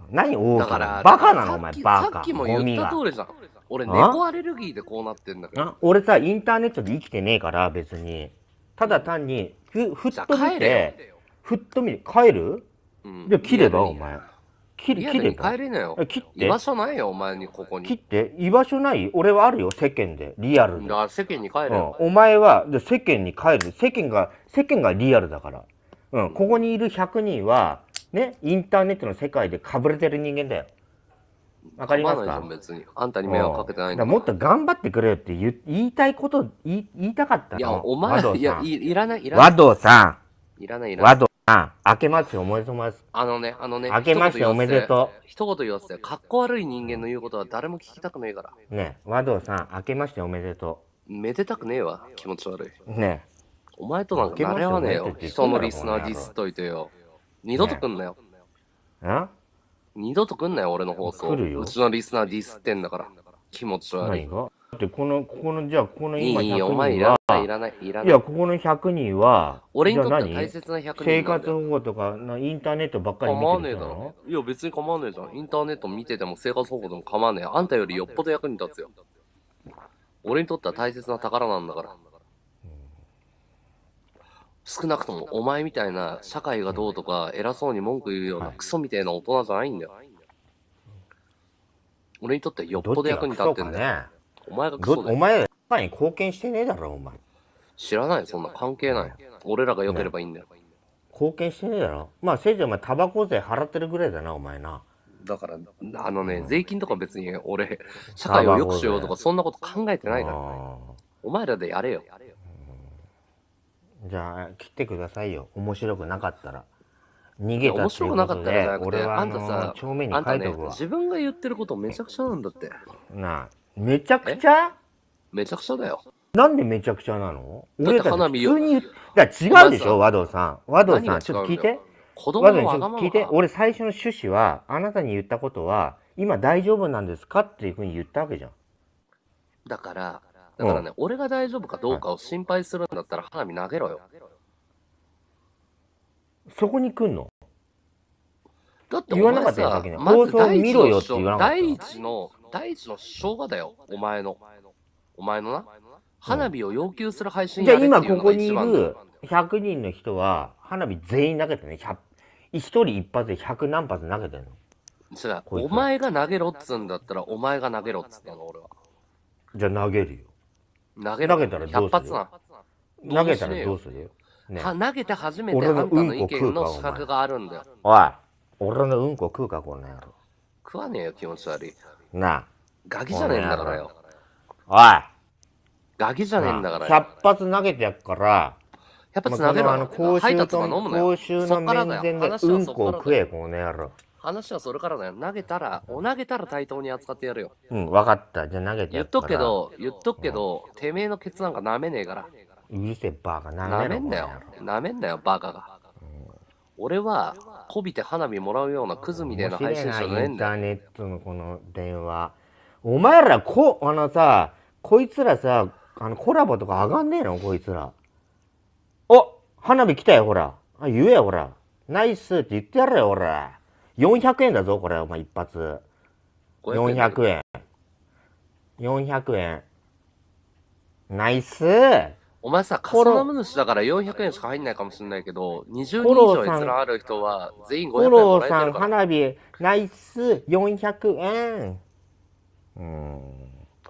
何大きだからなバカなのさお前、バカ。 さっきも言った通りじゃん。俺、 あ猫アレルギーでこうなってんだけど。 あ俺さ、インターネットで生きてねえから、別に。ただ単に、ふ、ふっじゃあと見帰れて、ふっと見て、帰るうんじゃあ切れば、 リアルにお前。切れ、 リアルに切れば。 帰れなよ。 え切って居場所ないよ、お前にここに。 切って居場所ない俺はあるよ、世間で。リアルで。 だから世間に帰れうんよ。、 お前はで世間に帰る。世間が、世間がリアルだから。うん、ここにいるひゃくにんは、ね、インターネットの世界でかぶれてる人間だよ。わかりますか？ 構わないじゃん別に。あんたに迷惑かけてないんだだからもっと頑張ってくれよって言い言いたいこと言い言いたかったの。 いや、お和道前、いやさ、んいいらない、いらない。 和道さいらない、いん、 らない。 和道さん、明けましておめでとうございます。 あのね、あのね、 明けましておめでとう。一言言わせて、かっこ悪い人間の言うことは誰も聞きたくねえから。 う。ね、和道さん、明けましておめでとめでたくねえわ、気持ち悪い。 う。ね、 お前となんかなれはねえよ。人のリスナーディスっといてよ。二度と来んなよ。 あ二度と来んなよ、俺の放送。 来るようちのリスナーディスってんだから。気持ち悪い。 何がだってこの、ここの、じゃあ、このい今い、いい、お 100 前い人は、 らない、いらない、いらない。 いや、ここのひゃくにんは、 俺にとってはじゃあ何大切なひゃくにん生なんだよ。 活保護とかなインターネットばっかり見構わねえてる人なのだろ。いや、別に構わねえじゃん。インターネット見てても生活保護でも構わねえ。あんたよりよっぽど役に立つよ。俺にとっては大切な宝なんだから。少なくともお前みたいな社会がどうとか偉そうに文句言うようなクソみたいな大人じゃないんだよ。俺にとってよっぽど役に立ってんだよ。 ね。 お前がクどソだよ。 お前ら社会に貢献してねえだろ、お前。 知らない、そんな関係ない。俺らが良ければいいんだよ。 貢献してねえだろ。まあ、せいぜいお前、タバコ税払ってるぐらいだな、お前な。 だから、あのね、税金とか別に俺、社会を良くしようとかそんなこと考えてないから。 あお前らでやれよ。 ーじゃあ、切ってくださいよ。面白くなかったら。逃げた面っていう白くなかったらじことで、 ゃなくて、 俺はああんたさの、正面にあんたね、 書いとくわ。 自分が言ってることめちゃくちゃなんだって。 なあ、めちゃくちゃめちゃくちゃだよ。 なんでめちゃくちゃなのだって花火よ俺だって普通に言っだから違うでしょ、和道さん。和道さん、 何が違うんだよちょっと聞いて。 子供和道さん、 のわがまま聞いて。俺最初の趣旨は、あなたに言ったことは、今大丈夫なんですかっていうふうに言ったわけじゃん。 だから、だからね、俺が大丈夫かどうかを心配するんだったら花火投げろよ。 そこに来んのだって言わなかったよさっきの放送見ろよって言わなかった第一の、第一の主張がだよ、お前の。お前のな。花火を要求する配信じゃあやれっていうのが今ここにい一番だよるひゃくにんの人は、花火全員投げてね。ひゃく一人一発でひゃく何発投げてんの。 違う、 こいつお前が投げろっつうんだったら、お前が投げろっつったの、俺は。 じゃあ投げるよ。 投げろ。 投げたらどうするひゃく発な。 投げたらどうするよ。ね、 は投げて初めて俺のあんたの意うんこ食うか見の資格があるんだよ。 おい、俺のうんこ食うか、この野郎。 食わねえよ、気持ち悪い。 なあ、 ガキじゃねえんだからよ。 おい、 ガキじゃねえんだからひゃよ。 く発投げてやっから、 ひゃく発投げろまあ、 よ。 このあの公配衆と達が飲むなよ。 公衆のそっからだよ。 面前で話はうんそっからだよ。 こを食え、この野郎。 話はそれからだよ。投げたら、お投げたら対等に扱ってやるよ。 うん、わかった。じゃあ投げて言っやっから。 とくけど、言っとくけど、てめえのケツなんか舐めねえから。 うるせえバカ、なめろ舐めんだよ。舐めんだよ、バカが。俺は、こびて花火もらうようなクズみたいな配信者じゃねえインターんだよ。 ネットのこの電話。お前ら、こ、あのさ、こいつらさ、あのコラボとか上がんねえのこいつら。お花火来たよ、ほら。あ、言えよ、ほら。ナイスって言ってやれよ、ほら。よんひゃくえんだぞ、これ、お前一発。よんひゃくえん。よんひゃくえん。ナイスお前さ、カスナム主だからよんひゃくえんしか入んないかもしれないけど、にじゅうにん以上閲覧ある人は全員ごひゃくえんもフォローさん、 らえてるから。 花火、ナイスよんひゃくえん。うーん。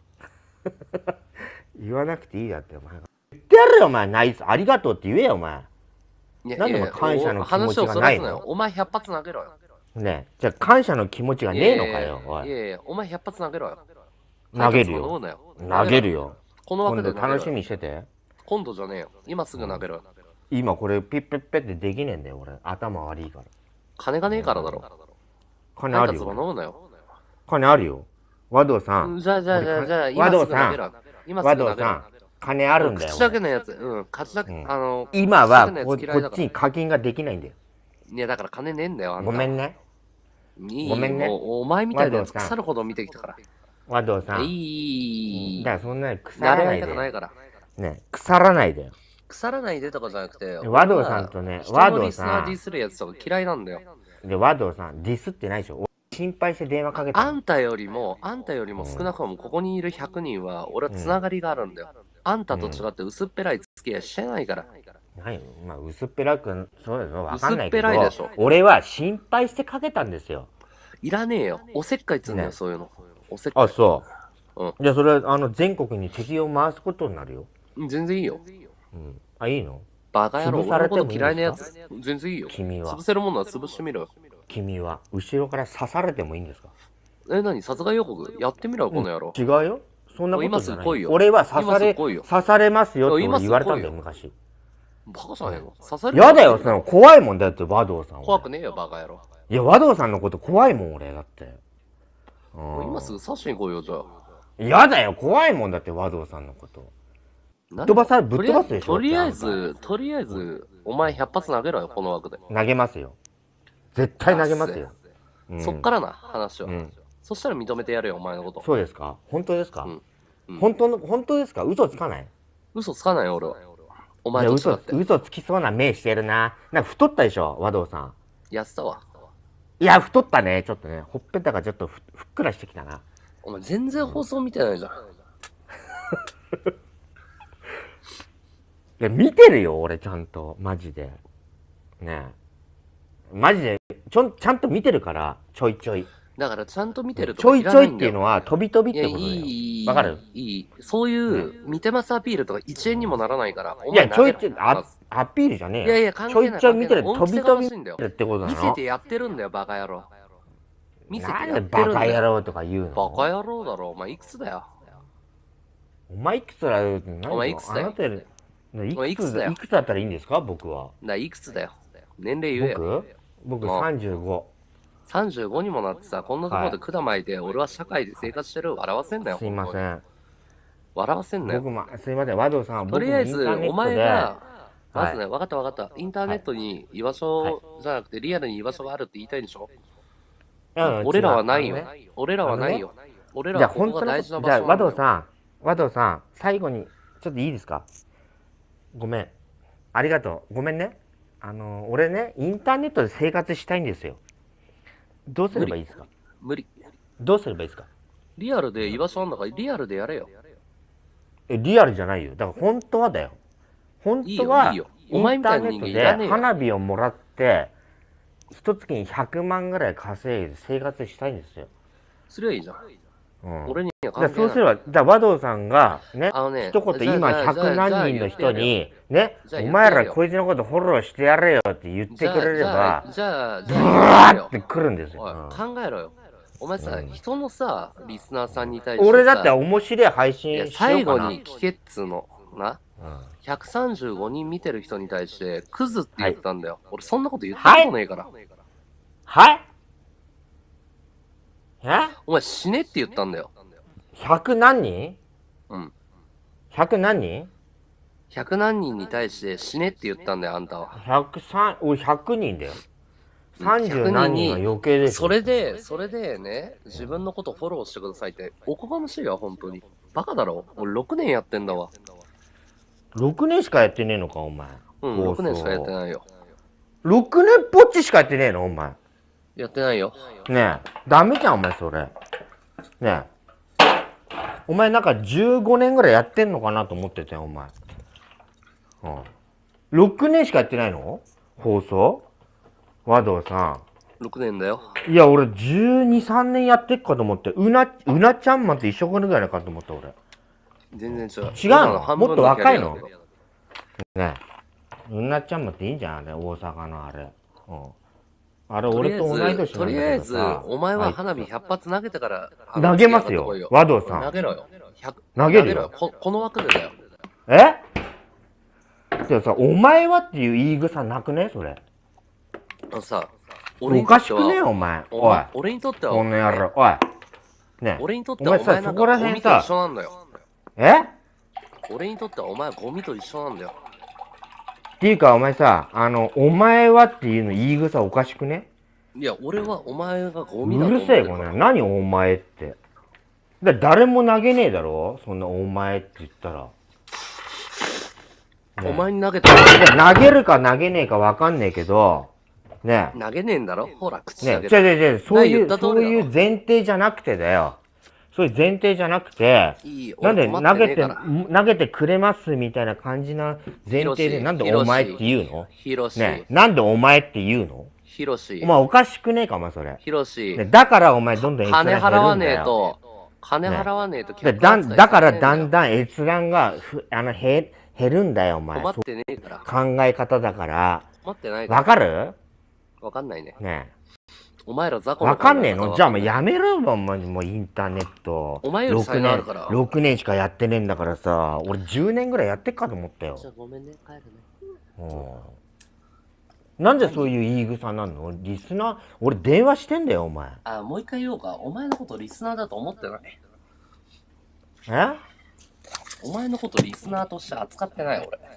言わなくていいだって、お前。言ってやれよ、お前。ナイス。ありがとうって言えよ、お前。 いやなんでお前感謝の気持ちがないの話をそらすなよ。お前ひゃく発投げろよ。 ねえ。じゃあ感謝の気持ちがねえのかよ、おい。 いやいや、お前ひゃく発投げろよ。 投げる配達も飲よ。 むなよ。 投げるよ。 この枠今で投げろよ度楽しみにしてて。 今度じゃねえよ。今すぐ投げろよ。 今これピッペッペってできねえんだよ、俺。頭悪いから。 金がねえからだろ。 金ある配達も飲よ。 むなよ。 金あるよ。和道さん。 じゃあじゃあじゃあじゃあ、 和今す道さぐ投げろよん。。 今す和ぐ投げろよ。 道さん。金あるんだよ。 口だけのやつ。うん、口だけ、 うんあの、 今は口だけのこやつ嫌いだからこっちに課金ができないんだよ。 いや、だから金ねえんだよ、あんた。 ごめんね。 いいごめんねもうお前みたいなやつ和道さん腐るほど見てきたから。 和道さん。 いい。 だからそんなに腐慣れ合いらないで。 たくないから。 ね、腐らないでよ。 腐らないでとかじゃなくて、 和道さんとね俺は和道さん人のリスナーディスるやつとか嫌いなんだよ。 で、和道さん、ディスってないでしょ。 心配して電話かけたの。 あんたよりも、あんたよりも少なくともここにいるひゃくにんは、俺はつながりがあるんだよ。うん、あんたと違って薄っぺらい付き合いしてないから。 何まあ、薄っぺらく、そうですよ。わかんないけど。薄っぺらいでしょ。俺は心配してかけたんですよ。 いらねえよ。おせっかいっつうんだよ、ね、そういうの。おせっかい。あ、そう。うん。じゃあそれは、あの、全国に敵を回すことになるよ。 全然いいよ。 うん。あ、いいの？ バカ野郎、俺のこと嫌いなやつ。全然いいよ。 君は。 潰せるものは潰してみろよ。 君は、後ろから刺されてもいいんですか？ え、何殺害予告やってみろよ、この野郎。 違うよ。そんなことじゃない。 今すぐ来いよ。 俺は刺され、刺されますよって言われたんだよ、昔。 バカじゃねえの？刺される？ やだよ、その怖いもんだって、和道さん。 怖くねえよ、バカ野郎。 いや、和道さんのこと怖いもん、俺、だって。 今すぐ刺しに来いよ、じゃあ。 やだよ、怖いもんだって、和道さんのこと。ぶっ飛ばされ、ぶっ飛ばすでしょ。 とりあえず、とりあえず、お前ひゃく発投げろよ、この枠で。 投げますよ。絶対投げますよ。 そっからな、話は。そしたら認めてやるよ、お前のこと。 そうですか？本当ですか？本当の、本当ですか？嘘つかない？ 嘘つかないよ、俺は。お前と違って。 嘘つきそうな目してるな。なんか太ったでしょ、和道さん。 やってたわ。 いや、太ったね、ちょっとね。ほっぺたがちょっとふっくらしてきたな。 お前全然放送見てないじゃん。 いや、見てるよ、俺ちゃんと。マジで。ねえ。マジで、ちょ、ちゃんと見てるから、ちょいちょい。 だからちゃんと見てるとちょいちょいっていうのは、飛び飛びってことだよ。 いい、 わかる？ いい。そういう、見てますアピールとかいちえんにもならないから。 いや、ちょいちょい、アアピールじゃねえよ。 いやいや、関係ない。 ちょいちょい見てる、飛び飛びってことなの？ 見せてやってるんだよ、バカ野郎。見せてやってるんだよ。バカ野郎とか言うの？ バカ野郎だろ、お前いくつだよ。 お前いくつだよ。 お前いくつだよ。 いくつだよ。いくつだったらいいんですか、僕は。 だ、いくつだよ。年齢言えよ。 僕、僕さんじゅうご。 さんじゅうごにもなってさ、こんなところで管巻いて、俺は社会で生活してる。笑わせんなよ。 すいません。 笑わせんなよ。 僕も、すいません、和道さん。 とりあえず、お前が、まずね、分かった分かった。インターネットに居場所じゃなくて、リアルに居場所があるって言いたいんでしょ？俺らはないよ。俺らはないよ。俺らはここが大事な場所。 じゃあ、和道さん、和道さん、最後に、ちょっといいですか？ごめん。ありがとう。ごめんね。あの、俺ね、インターネットで生活したいんですよ。どうすればいいですか？ 無理。 どうすればいいですか？ リアルで居場所あんだから、リアルでやれよ。 え、リアルじゃないよ。だから本当はだよ。本当は、インターネットで花火をもらって、一月にひゃくまんぐらい稼いで生活したいんですよ。 すりゃいいじゃん。 うん、 俺には関係ない。 そうすれば、じゃあ和道さんがね、ね一言今ひゃくなんにんの人に、ね、お前らこいつのことフォローしてやれよって言ってくれれば、 じゃあ、 ブワーって来るんですよ。 考えろよ。お前さ、人のさ、リスナーさんに対して。 俺だって面白い配信しようかな。 最後に聞けっつうの。な。ひゃくさんじゅうごにん見てる人に対して、クズって言ったんだよ。俺そんなこと言ったことねえから。 はいえお前死ねって言ったんだよ。 ひゃく何人？ うん。 ひゃく何人？ ひゃく 何人に対して死ねって言ったんだよ、あんたは。 ひゃくさん、俺ひゃくにんだよ。さんじゅう何人は余計です。 それで、それでね、自分のことフォローしてくださいって、おこがましいよ、本当に。バカだろ？俺ろくねんやってんだわ。 ろくねんしかやってねえのか、お前。 うん、ろくねんしかやってないよ。 ろくねんぽっちしかやってねえの、お前。 やってないよ。 ねえ、ダメじゃん、お前、それ。ねえ。お前なんかじゅうごねんぐらいやってんのかなと思ってたよ、お前。うん。ろくねんしかやってないの？放送？和道さん。ろくねんだよ。 いや、俺じゅうに、さんねんやってっかと思って、うな、うなちゃんまと一緒ぐらいかと思った、俺。 全然違う。 違うの？もっと若いの？ねえ。うなちゃんまっていいんじゃん、あれ、大阪のあれ。うん。あれ、俺と同い年なんだけどさ。 とりあえず、お前は花火ひゃく発投げてから。 投げますよ、和道さん。 投げろよ。 投げるよ。 こ、この枠でだよ。 え？でもさ、お前はっていう言い草なくねそれ。 あのさ、 おかしくねお前。おい。 俺にとっては。 この野郎。おい。ね俺にとってはお前なんかゴミと一緒なんだよ。 え？ 俺にとってはお前ゴミと一緒なんだよ。 っていうかお前さ、あの、お前はっていうの言い草おかしくね？ いや、俺はお前がゴミだと思うるせえ、これ。何お前って。だ誰も投げねえだろそんなお前って言ったら。 ね、お前に投げたら。 いや、投げるか投げねえかわかんねえけど、 ね投げねえんだろほら、口ねだけで。 違う違う違う、そういう、 言った通りだろそういう前提じゃなくてだよ。そういう前提じゃなくて、 いいなんで俺困投げて、 ってねえから投げてくれますみたいな感じな前提で、なんでお前って言うのヒロシ。 ねなんでお前って言うのヒロシ。 お前おかしくねえか、お前それ。 ヒロシ。 ねだからお前どんどん閲覧金減るんだよ。 払わねえと、金払わねえとで客だんだから扱いされねえんだんだん閲覧がふあの減減るんだよ、お前。 困ってねえから。 考え方だから。 困ってないから。 わかるわかんないね。 ねお前ら雑魚わかんねえのじゃあもうやめろよ、もうもうインターネット。 お前より才能あるからろくねんしかやってねえんだからさ、俺じゅうねんぐらいやってっかと思ったよ。 じゃあごめんね、帰るね。 うん。なんでそういう言い草なんのリスナー、俺電話してんだよ、お前。 あ、もう一回言おうか。お前のことリスナーだと思ってない。 えお前のことリスナーとして扱ってない、俺。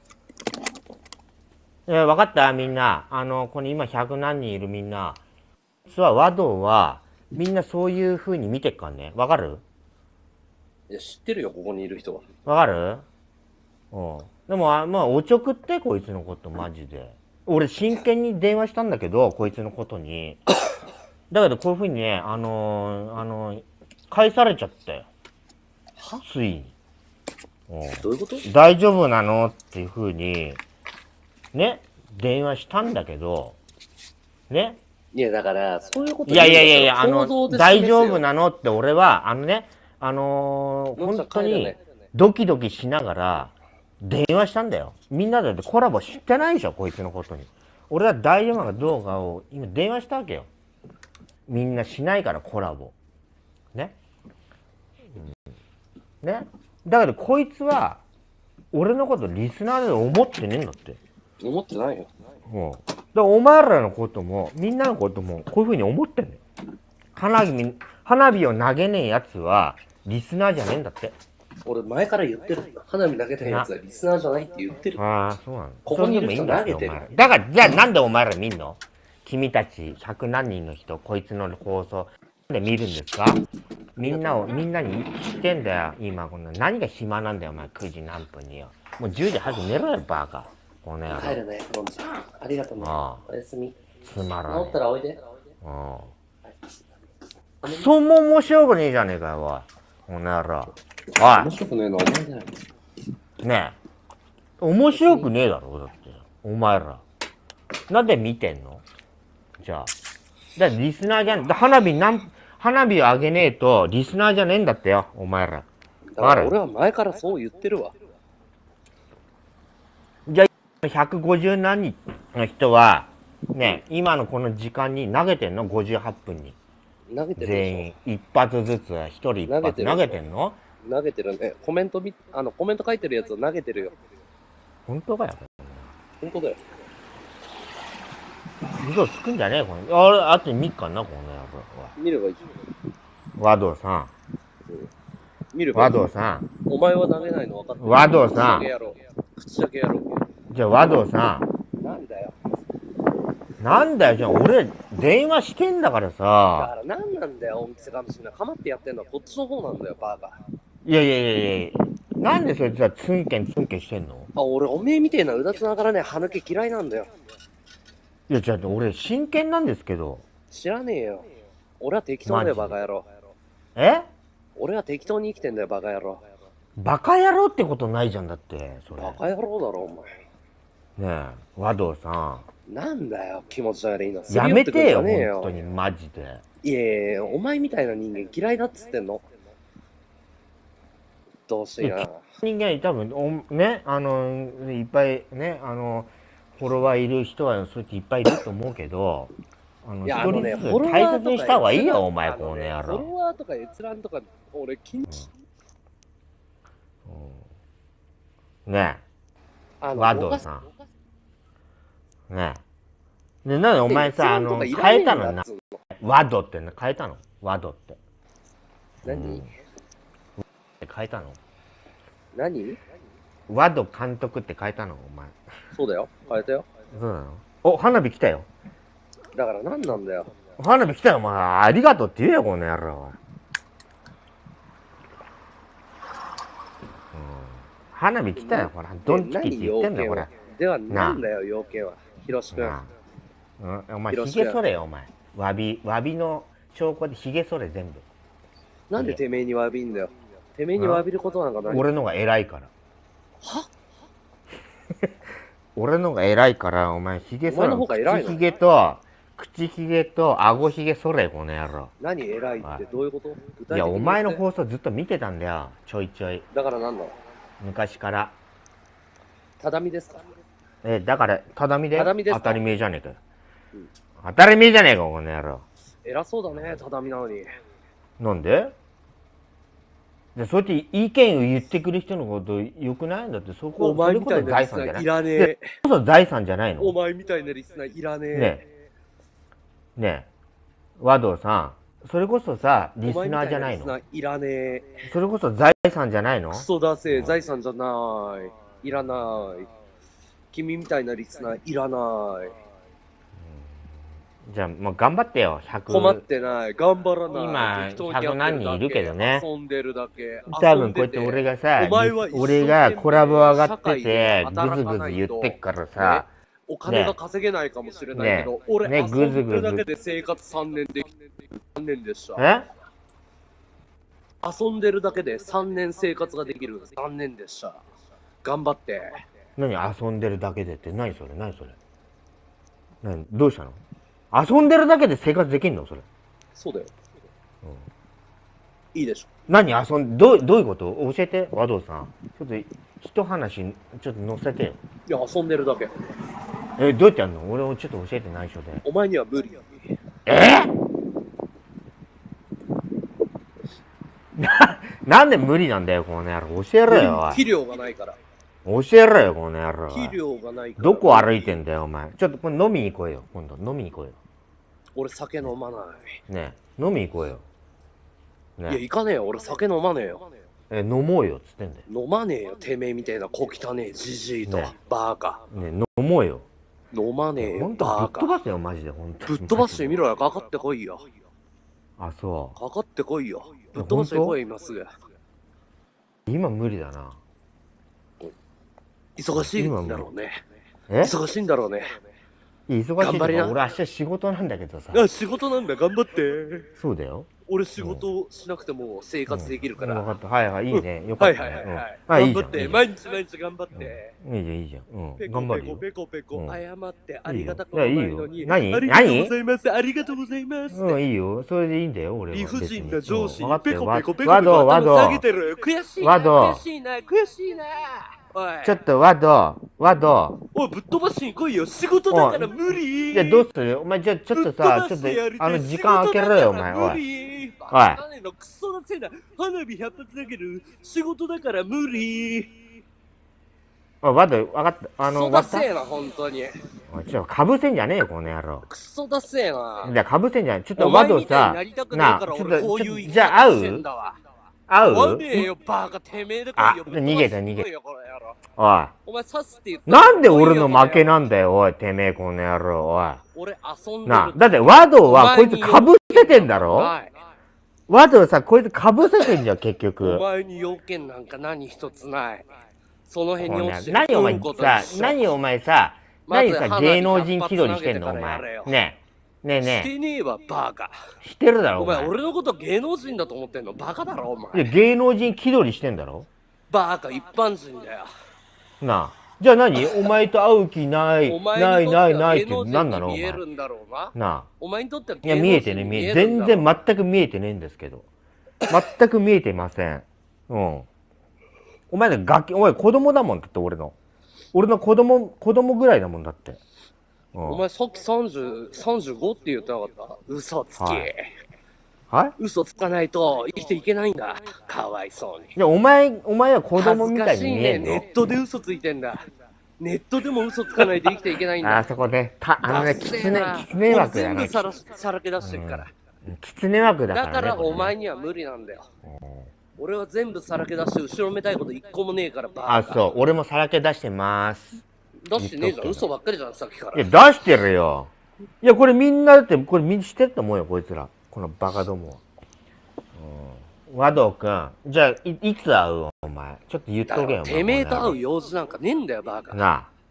いや、わかったみんな。あの、この今ひゃくなんにんいるみんな。実は和道は、みんなそういう風に見てっかんね。わかるいや、知ってるよ、ここにいる人は。 わかるうん。でも、あまあ、おちょくって、こいつのこと、マジで。俺、真剣に電話したんだけど、こいつのことに。だけど、こういう風にね、あのー、あのー、返されちゃったよ。 はついに。うん。 どういうこと大丈夫なのっていう風に、ね、電話したんだけど、ね。 いや、だから、そういうこといやいやいやいや、あの、大丈夫ななのって俺は、あのね、あのー、本当に、ドキドキしながら、電話したんだよ。みんなだってコラボ知ってないでしょ、こいつのことに。俺は大丈夫な動画を、今電話したわけよ。みんなしないから、コラボ。ね。うん、ね。だけど、こいつは、俺のことリスナーで思ってねえんだって。 思ってないよ。 うん。だからお前らのことも、みんなのことも、こういう風に思ってんのよ。花火、花火を投げねえやつは、リスナーじゃねえんだって。 俺前から言ってる。花火投げたやつはリスナーじゃないって言ってる。 ああ、そうなの。 ここにいる人投げてる。 だから、じゃあなんでお前ら見んの君たちひゃくなんにんの人、こいつの放送、なんで見るんですかみんなを、みんなに知ってんだよ。今、こんな。何が暇なんだよ、お前。くじ何分によ。もうじゅうじ早く寝ろよ、バカ。この野郎。 帰るね、ロンちゃん。ありがとうね。 ああおやすみ。 つまらねえ。 治ったらおいで。 うん。クソも面白くねえじゃねえかよ、おい。この野郎。おい。 面白くねえのはお前だよ。 ねえ。面白くねえだろ、だって。お前ら。なんで見てんのじゃあ。だってリスナーじゃん。花火なん、花火をあげねえと、リスナーじゃねえんだってよ、お前ら。 だから俺は前からそう言ってるわ。 じゃあ、ひゃくごじゅうなんにんの人は、ね、今のこの時間に投げてんの ?ごじゅうはっぷんに。 投げてるでしょ。 全員、一発ずつ、一人一発投げてんの投げてるね。コメントみ、あの、コメント書いてるやつを投げてるよ。 本当かよ。 本当だよ。 嘘つくんじゃねえこの。あれ、あとみっかな、この野郎は。 見ればいいじゃん。和道さん。 見ればいい。 和道さん。 お前は投げないの分かってる。 和道さん。 口だけやろう。口だけやろう。 じゃあ和道さん。なんだよ。 なんだよ、じゃあ俺、電話してんだからださ。 からなんなんだよ、お店かもしれない。かまってやってんのはこっちの方なんだよ、バーカ。 いやいやいやいやなんでそいつはツンケンツンケンしてんのあ、俺、おめえみてえなうだつながらね、歯抜け嫌いなんだよ。 いや、じゃあ俺、真剣なんですけど。 知らねえよ。俺は適当だよ、バカ野郎。 え俺は適当に生きてんだよ、バカ野郎。 バカ野郎ってことないじゃんだって、それ。 バカ野郎だろ、お前。ねえ、和道さん。 なんだよ、気持ち悪いな。 やめてよ、本当に、マジで。 いやいやいや、お前みたいな人間嫌いだっつってんの。どうしてや。 人間、多分、おね、あの、いっぱいね、あの、フォロワーいる人は、そうやっていっぱいいると思うけど、あの、一人ずつ大切にした方がいいよ、お前、この野郎。 フォロワーとか閲覧とか、俺、禁止。 ねえ、和道さん。ねえ。で、なにお前さ、あの、変えたのな。和道って変えたの和道って。 何変えたの何和道監督って変えたのお前。 そうだよ。変えたよ。 そうなのお、花火来たよ。 だから何なんだよ。 花火来たよ、お前。ありがとうって言えよ、この野郎。花火来たよ、ほら。ドンチキって言ってんだよ、これ。 では、なんだよ、要件は。ひろしくん。 うん、お前、ひげ剃れよ、お前。わび、わびの証拠でひげ剃れ、全部。 なんでてめえにわびんだよ。てめえにわびることなんかない。 俺のが偉いから。 は俺のが偉いから、お前、ひげ剃れ。口ひげと、口ひげと、顎ひげ剃れ、この野郎。 何偉いってどういうこと？ いや、お前の放送ずっと見てたんだよ。ちょいちょい。 だからなんだ？ 昔から。 畳ですか？ え、だから、畳で畳ですか？ 当たり前じゃねえかよ。うん、当たり前じゃねえか、この野郎。 偉そうだね、畳なのに。 なんで？でそうやって意見を言ってくる人のことよくないんだって、そこお前みたいなリスナーいらねえ。 そこそ財産じゃないの？ お前みたいなリスナーいらねえ。 ねえ。ねえ。和道さん、それこそさ、リスナーじゃないの？ お前みたいなリスナーいらねえ。 それこそ財産じゃないの？ クソだせ、財産じゃない。いらない。君みたいなリスナーいらない。 じゃあもう頑張ってよ、ひゃく。 困ってない、頑張らない。 今、ひゃく何人いるけどね。 遊んでるだけ。 多分こうやって俺がさ、俺がコラボ上がってて、ぐずぐず言ってっからさ、 お金が稼げないかもしれないけど、俺遊んでるだけで生活さんねんできてさんねんでした。 え？ 遊んでるだけでさんねん生活ができるさんねんでした。頑張って。 何遊んでるだけでって何それ何それ何どうしたの？遊んでるだけで生活できんのそれ？ そうだよ。うん、いいでしょ。 何遊んどうどういうこと教えて和道さん。ちょっと一話ちょっと載せてよ。 いや遊んでるだけ。 えどうやってやるの？俺もちょっと教えて内緒で。 お前には無理。 えななんで無理なんだよこの野郎。教えろよ。 肥料がないから。 教えろよこの野郎。 肥料がないから。 どこ歩いてんだよお前。ちょっとこれ飲みに行こうよ今度。飲みに行こうよ。 俺酒飲まない。 ねえ飲みに行こうよ。 ね、いや行かねえよ。俺酒飲まねえよ。 え飲もうよっつってんだよ。 飲まねえよ。てめえみたいな小汚ねえじじいと、ね、バーカ。 ねえ飲もうよ。 飲まねえよ。バーカ。 ぶっ飛ばせよマジで本当に。 ぶっ飛ばしてみろよ。かかってこいよ。 あそう。 かかってこいよ。ぶっ飛ばしてこい今すぐ。 今無理だな。 忙しいんだろうね。 え忙しいんだろうね。 忙しいんだろう。俺明日仕事なんだけどさ。 あ、仕事なんだ。頑張って。 そうだよ。 俺仕事しなくても生活できるから。 分かった。はいはい、いいね。よかった。 はいはいはい。頑張って。毎日毎日頑張って。 いいじゃん、いいじゃん。うん。頑張るよ。 ペコペコペコ謝ってありがたくないのに。 何？ ありがとうございます。ありがとうございます。 うん、いいよ。それでいいんだよ、俺は。 理不尽な上司。 ペコペコペコペコ頭下げてる。悔しいな。悔しいな。悔しいな。 ちょっとワド、ワド。 おい、ぶっ飛ばしに来いよ。仕事だから無理。 じゃあどうする？お前じゃあちょっとさ、ちょっとあの時間空けろよ、お前。おい。 おい。クソだせだ。花火ひゃく発だけど、仕事だから無理。 おい、ワド、わかった。あの、 クソだせえな、本当に。 おい、ちょっとかぶせんじゃねえよ、この野郎。 クソだせえな。 じゃあかぶせんじゃない。ちょっとワドさ、な、ちょっと、じゃあ会う？会う？ 会うねえよ、バカてめえで来いよ。 逃げた、逃げた。おい。 お前刺すって言った。 なんで俺の負けなんだよ、おい、てめえ、この野郎、おい。 俺遊んでる。 な、だって和道はこいつかぶせてんだろ？和道さ、こいつかぶせてんじゃん、結局。 お前に要件なんか何一つない。その辺に落ちてる。 何お前さ、何お前さ、何さ、芸能人気取りしてんの、お前。ねえ。ねえねえ。してねえわ、バカ。 してるだろ、 お前。お前、俺のこと芸能人だと思ってんの？バカだろ、お前。 芸能人気取りしてんだろ？ バカ、一般人だよ。 なあ。じゃあ何？お前と会う気ない、ないないないって何なの？お前。なあ。 お前にとっては芸能人に見えてね、見えて。全然全く見えてねえんですけど。全く見えてません。うん。お前ね、ガキ、お前子供だもんだって、俺の。俺の子供、子供ぐらいだもんだって。 うん、お前さっきさんじゅう、さんじゅうごって言ってなかった？嘘つき。はい。 はい、 嘘つかないと生きていけないんだ。かわいそうに。 いや、お前、お前は子供みたいに見えんの？ 恥ずかしいね。ネットで嘘ついてんだ。ネットでも嘘つかないと生きていけないんだ。 あそこで、た、あのね、キツネ、キツネ枠だな。 全部さら、さらけ出してるから。 うん、キツネ枠だから、ね。 だからお前には無理なんだよ。俺は全部さらけ出して後ろめたいこと一個もねえからバーカ。 あ、そう。俺もさらけ出してます。 出してねえじゃん。嘘ばっかりじゃん、さっきから。 いや、出してるよ。いや、これみんなだって、これみんな知ってると思うよ、こいつら。このバカどもは。うん。和道くん。じゃあい、いつ会うお前。ちょっと言っとけよ。 てめえと会う用事なんかねえんだよ、バカ。 なあ。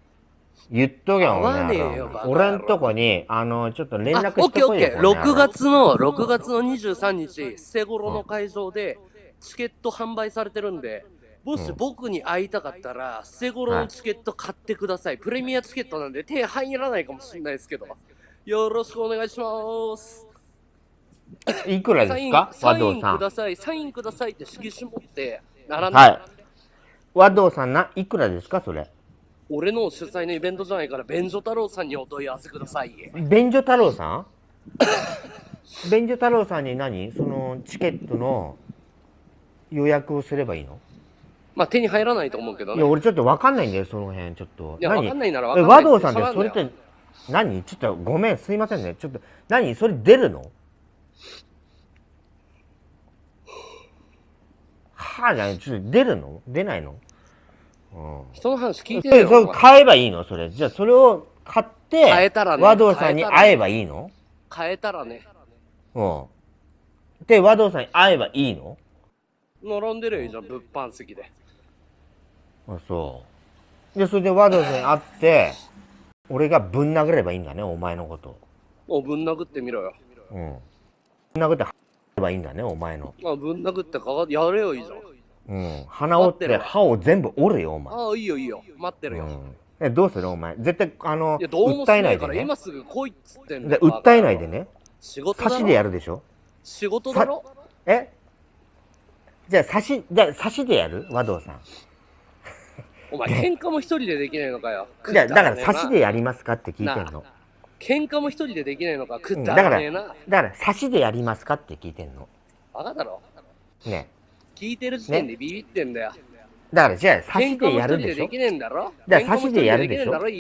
言っとけよ、 合わねえよバカ野郎俺んとこに、あの、ちょっと連絡オッケーオしてこいよ。 ッケー。ろくがつの、ろくがつのにじゅうさんにち、瀬ごろの会場で、チケット販売されてるんで、もし僕に会いたかったら、瀬ごろのチケット買ってください。プレミアチケットなんで手入らないかもしれないですけど、よろしくお願いします。 いくらですか、 サイン和道さん。 ください、サインくださいって色紙持って並んで、 はい。和道さんな、いくらですか、それ。 俺の主催のイベントじゃないから、便所太郎さんにお問い合わせください。 便所太郎さん便所太郎さんに何そのチケットの予約をすればいいの？ まあ手に入らないと思うけどね。 いや、俺ちょっとわかんないんだよ、その辺、ちょっと。 いや、わかんないならわかんない。 和道さんってそれって、何ちょっとごめん、すいませんね。ちょっと、何それ出るの？はぁ、じゃない、ちょっと出るの？出ないの？うん。 人の話聞いてるよ。 それ買えばいいの？それ。じゃあそれを買って、 買えたらね、 和道さんに会えばいいの？ 買えたらね。 うん。で、和道さんに会えばいいの？ 並んでるよ、じゃん、物販席で。 あ、そう。で、それで和道さんに会って、俺がぶん殴ればいいんだね、お前のこと。 お、ぶん殴ってみろよ。 うん。ぶん殴って、はればいいんだね、お前の。 あ、ぶん殴ってかかやれよ、いいじゃん。 うん。鼻折って歯を全部折るよ、お前。 ああ、いいよいいよ。待ってるよ。 うん、え、どうするお前。絶対、あの、 いや、どうもし訴えなから、 ないいでね。 今すぐ来いっつってんで、 だよ。 訴えないでね。 仕事だろ。 刺しでやるでしょ？ 仕事だろ？ え？じゃあ、刺し、じゃあ、刺しでやる和道さん。 お前、喧嘩も一人でできないのかよ。 じゃあ、だから、刺しでやりますかって聞いてんの。 喧嘩も一人でできないのか、食っうん、 ただからら、 ねえな。 だから、刺しでやりますかって聞いてんの。 バカだろ。 ね。 聞いてる時点でビビってんだよ。 だから、じゃあ、刺し喧嘩も一でやるでしょ？ 人でできねえんだろ。 だから、刺しでやるでしょ？だから、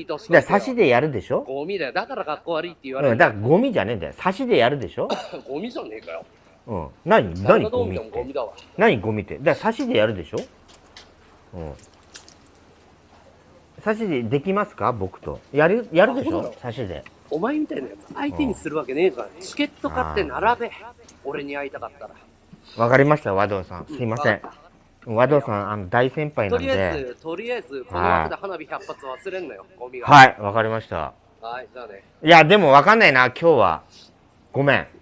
刺しでやるでしょ？ ゴミだよ。だからかっこ悪いって言われうん、 る。 だから、ゴミじゃねえんだよ。刺しでやるでしょ？ ゴミじゃねえかよ。 うん。何何ゴミって。 ゴミだわ。 何ゴミって。だから、刺しでやるでしょ？うん。刺しでできますか僕と。やる、やるでしょ刺しで。 お前みたいなやつ相手にするわけねえじゃん。チケット買って並べ。俺に会いたかったら。 わかりました、和道さん。すいません。和道さん、あの、大先輩なんで。 とりあえず、とりあえず、この枠で花火ひゃっぱつ忘れんなよ、ゴミが。 はい、わかりました。 はい、じゃあね。 いや、でもわかんないな、今日は。ごめん。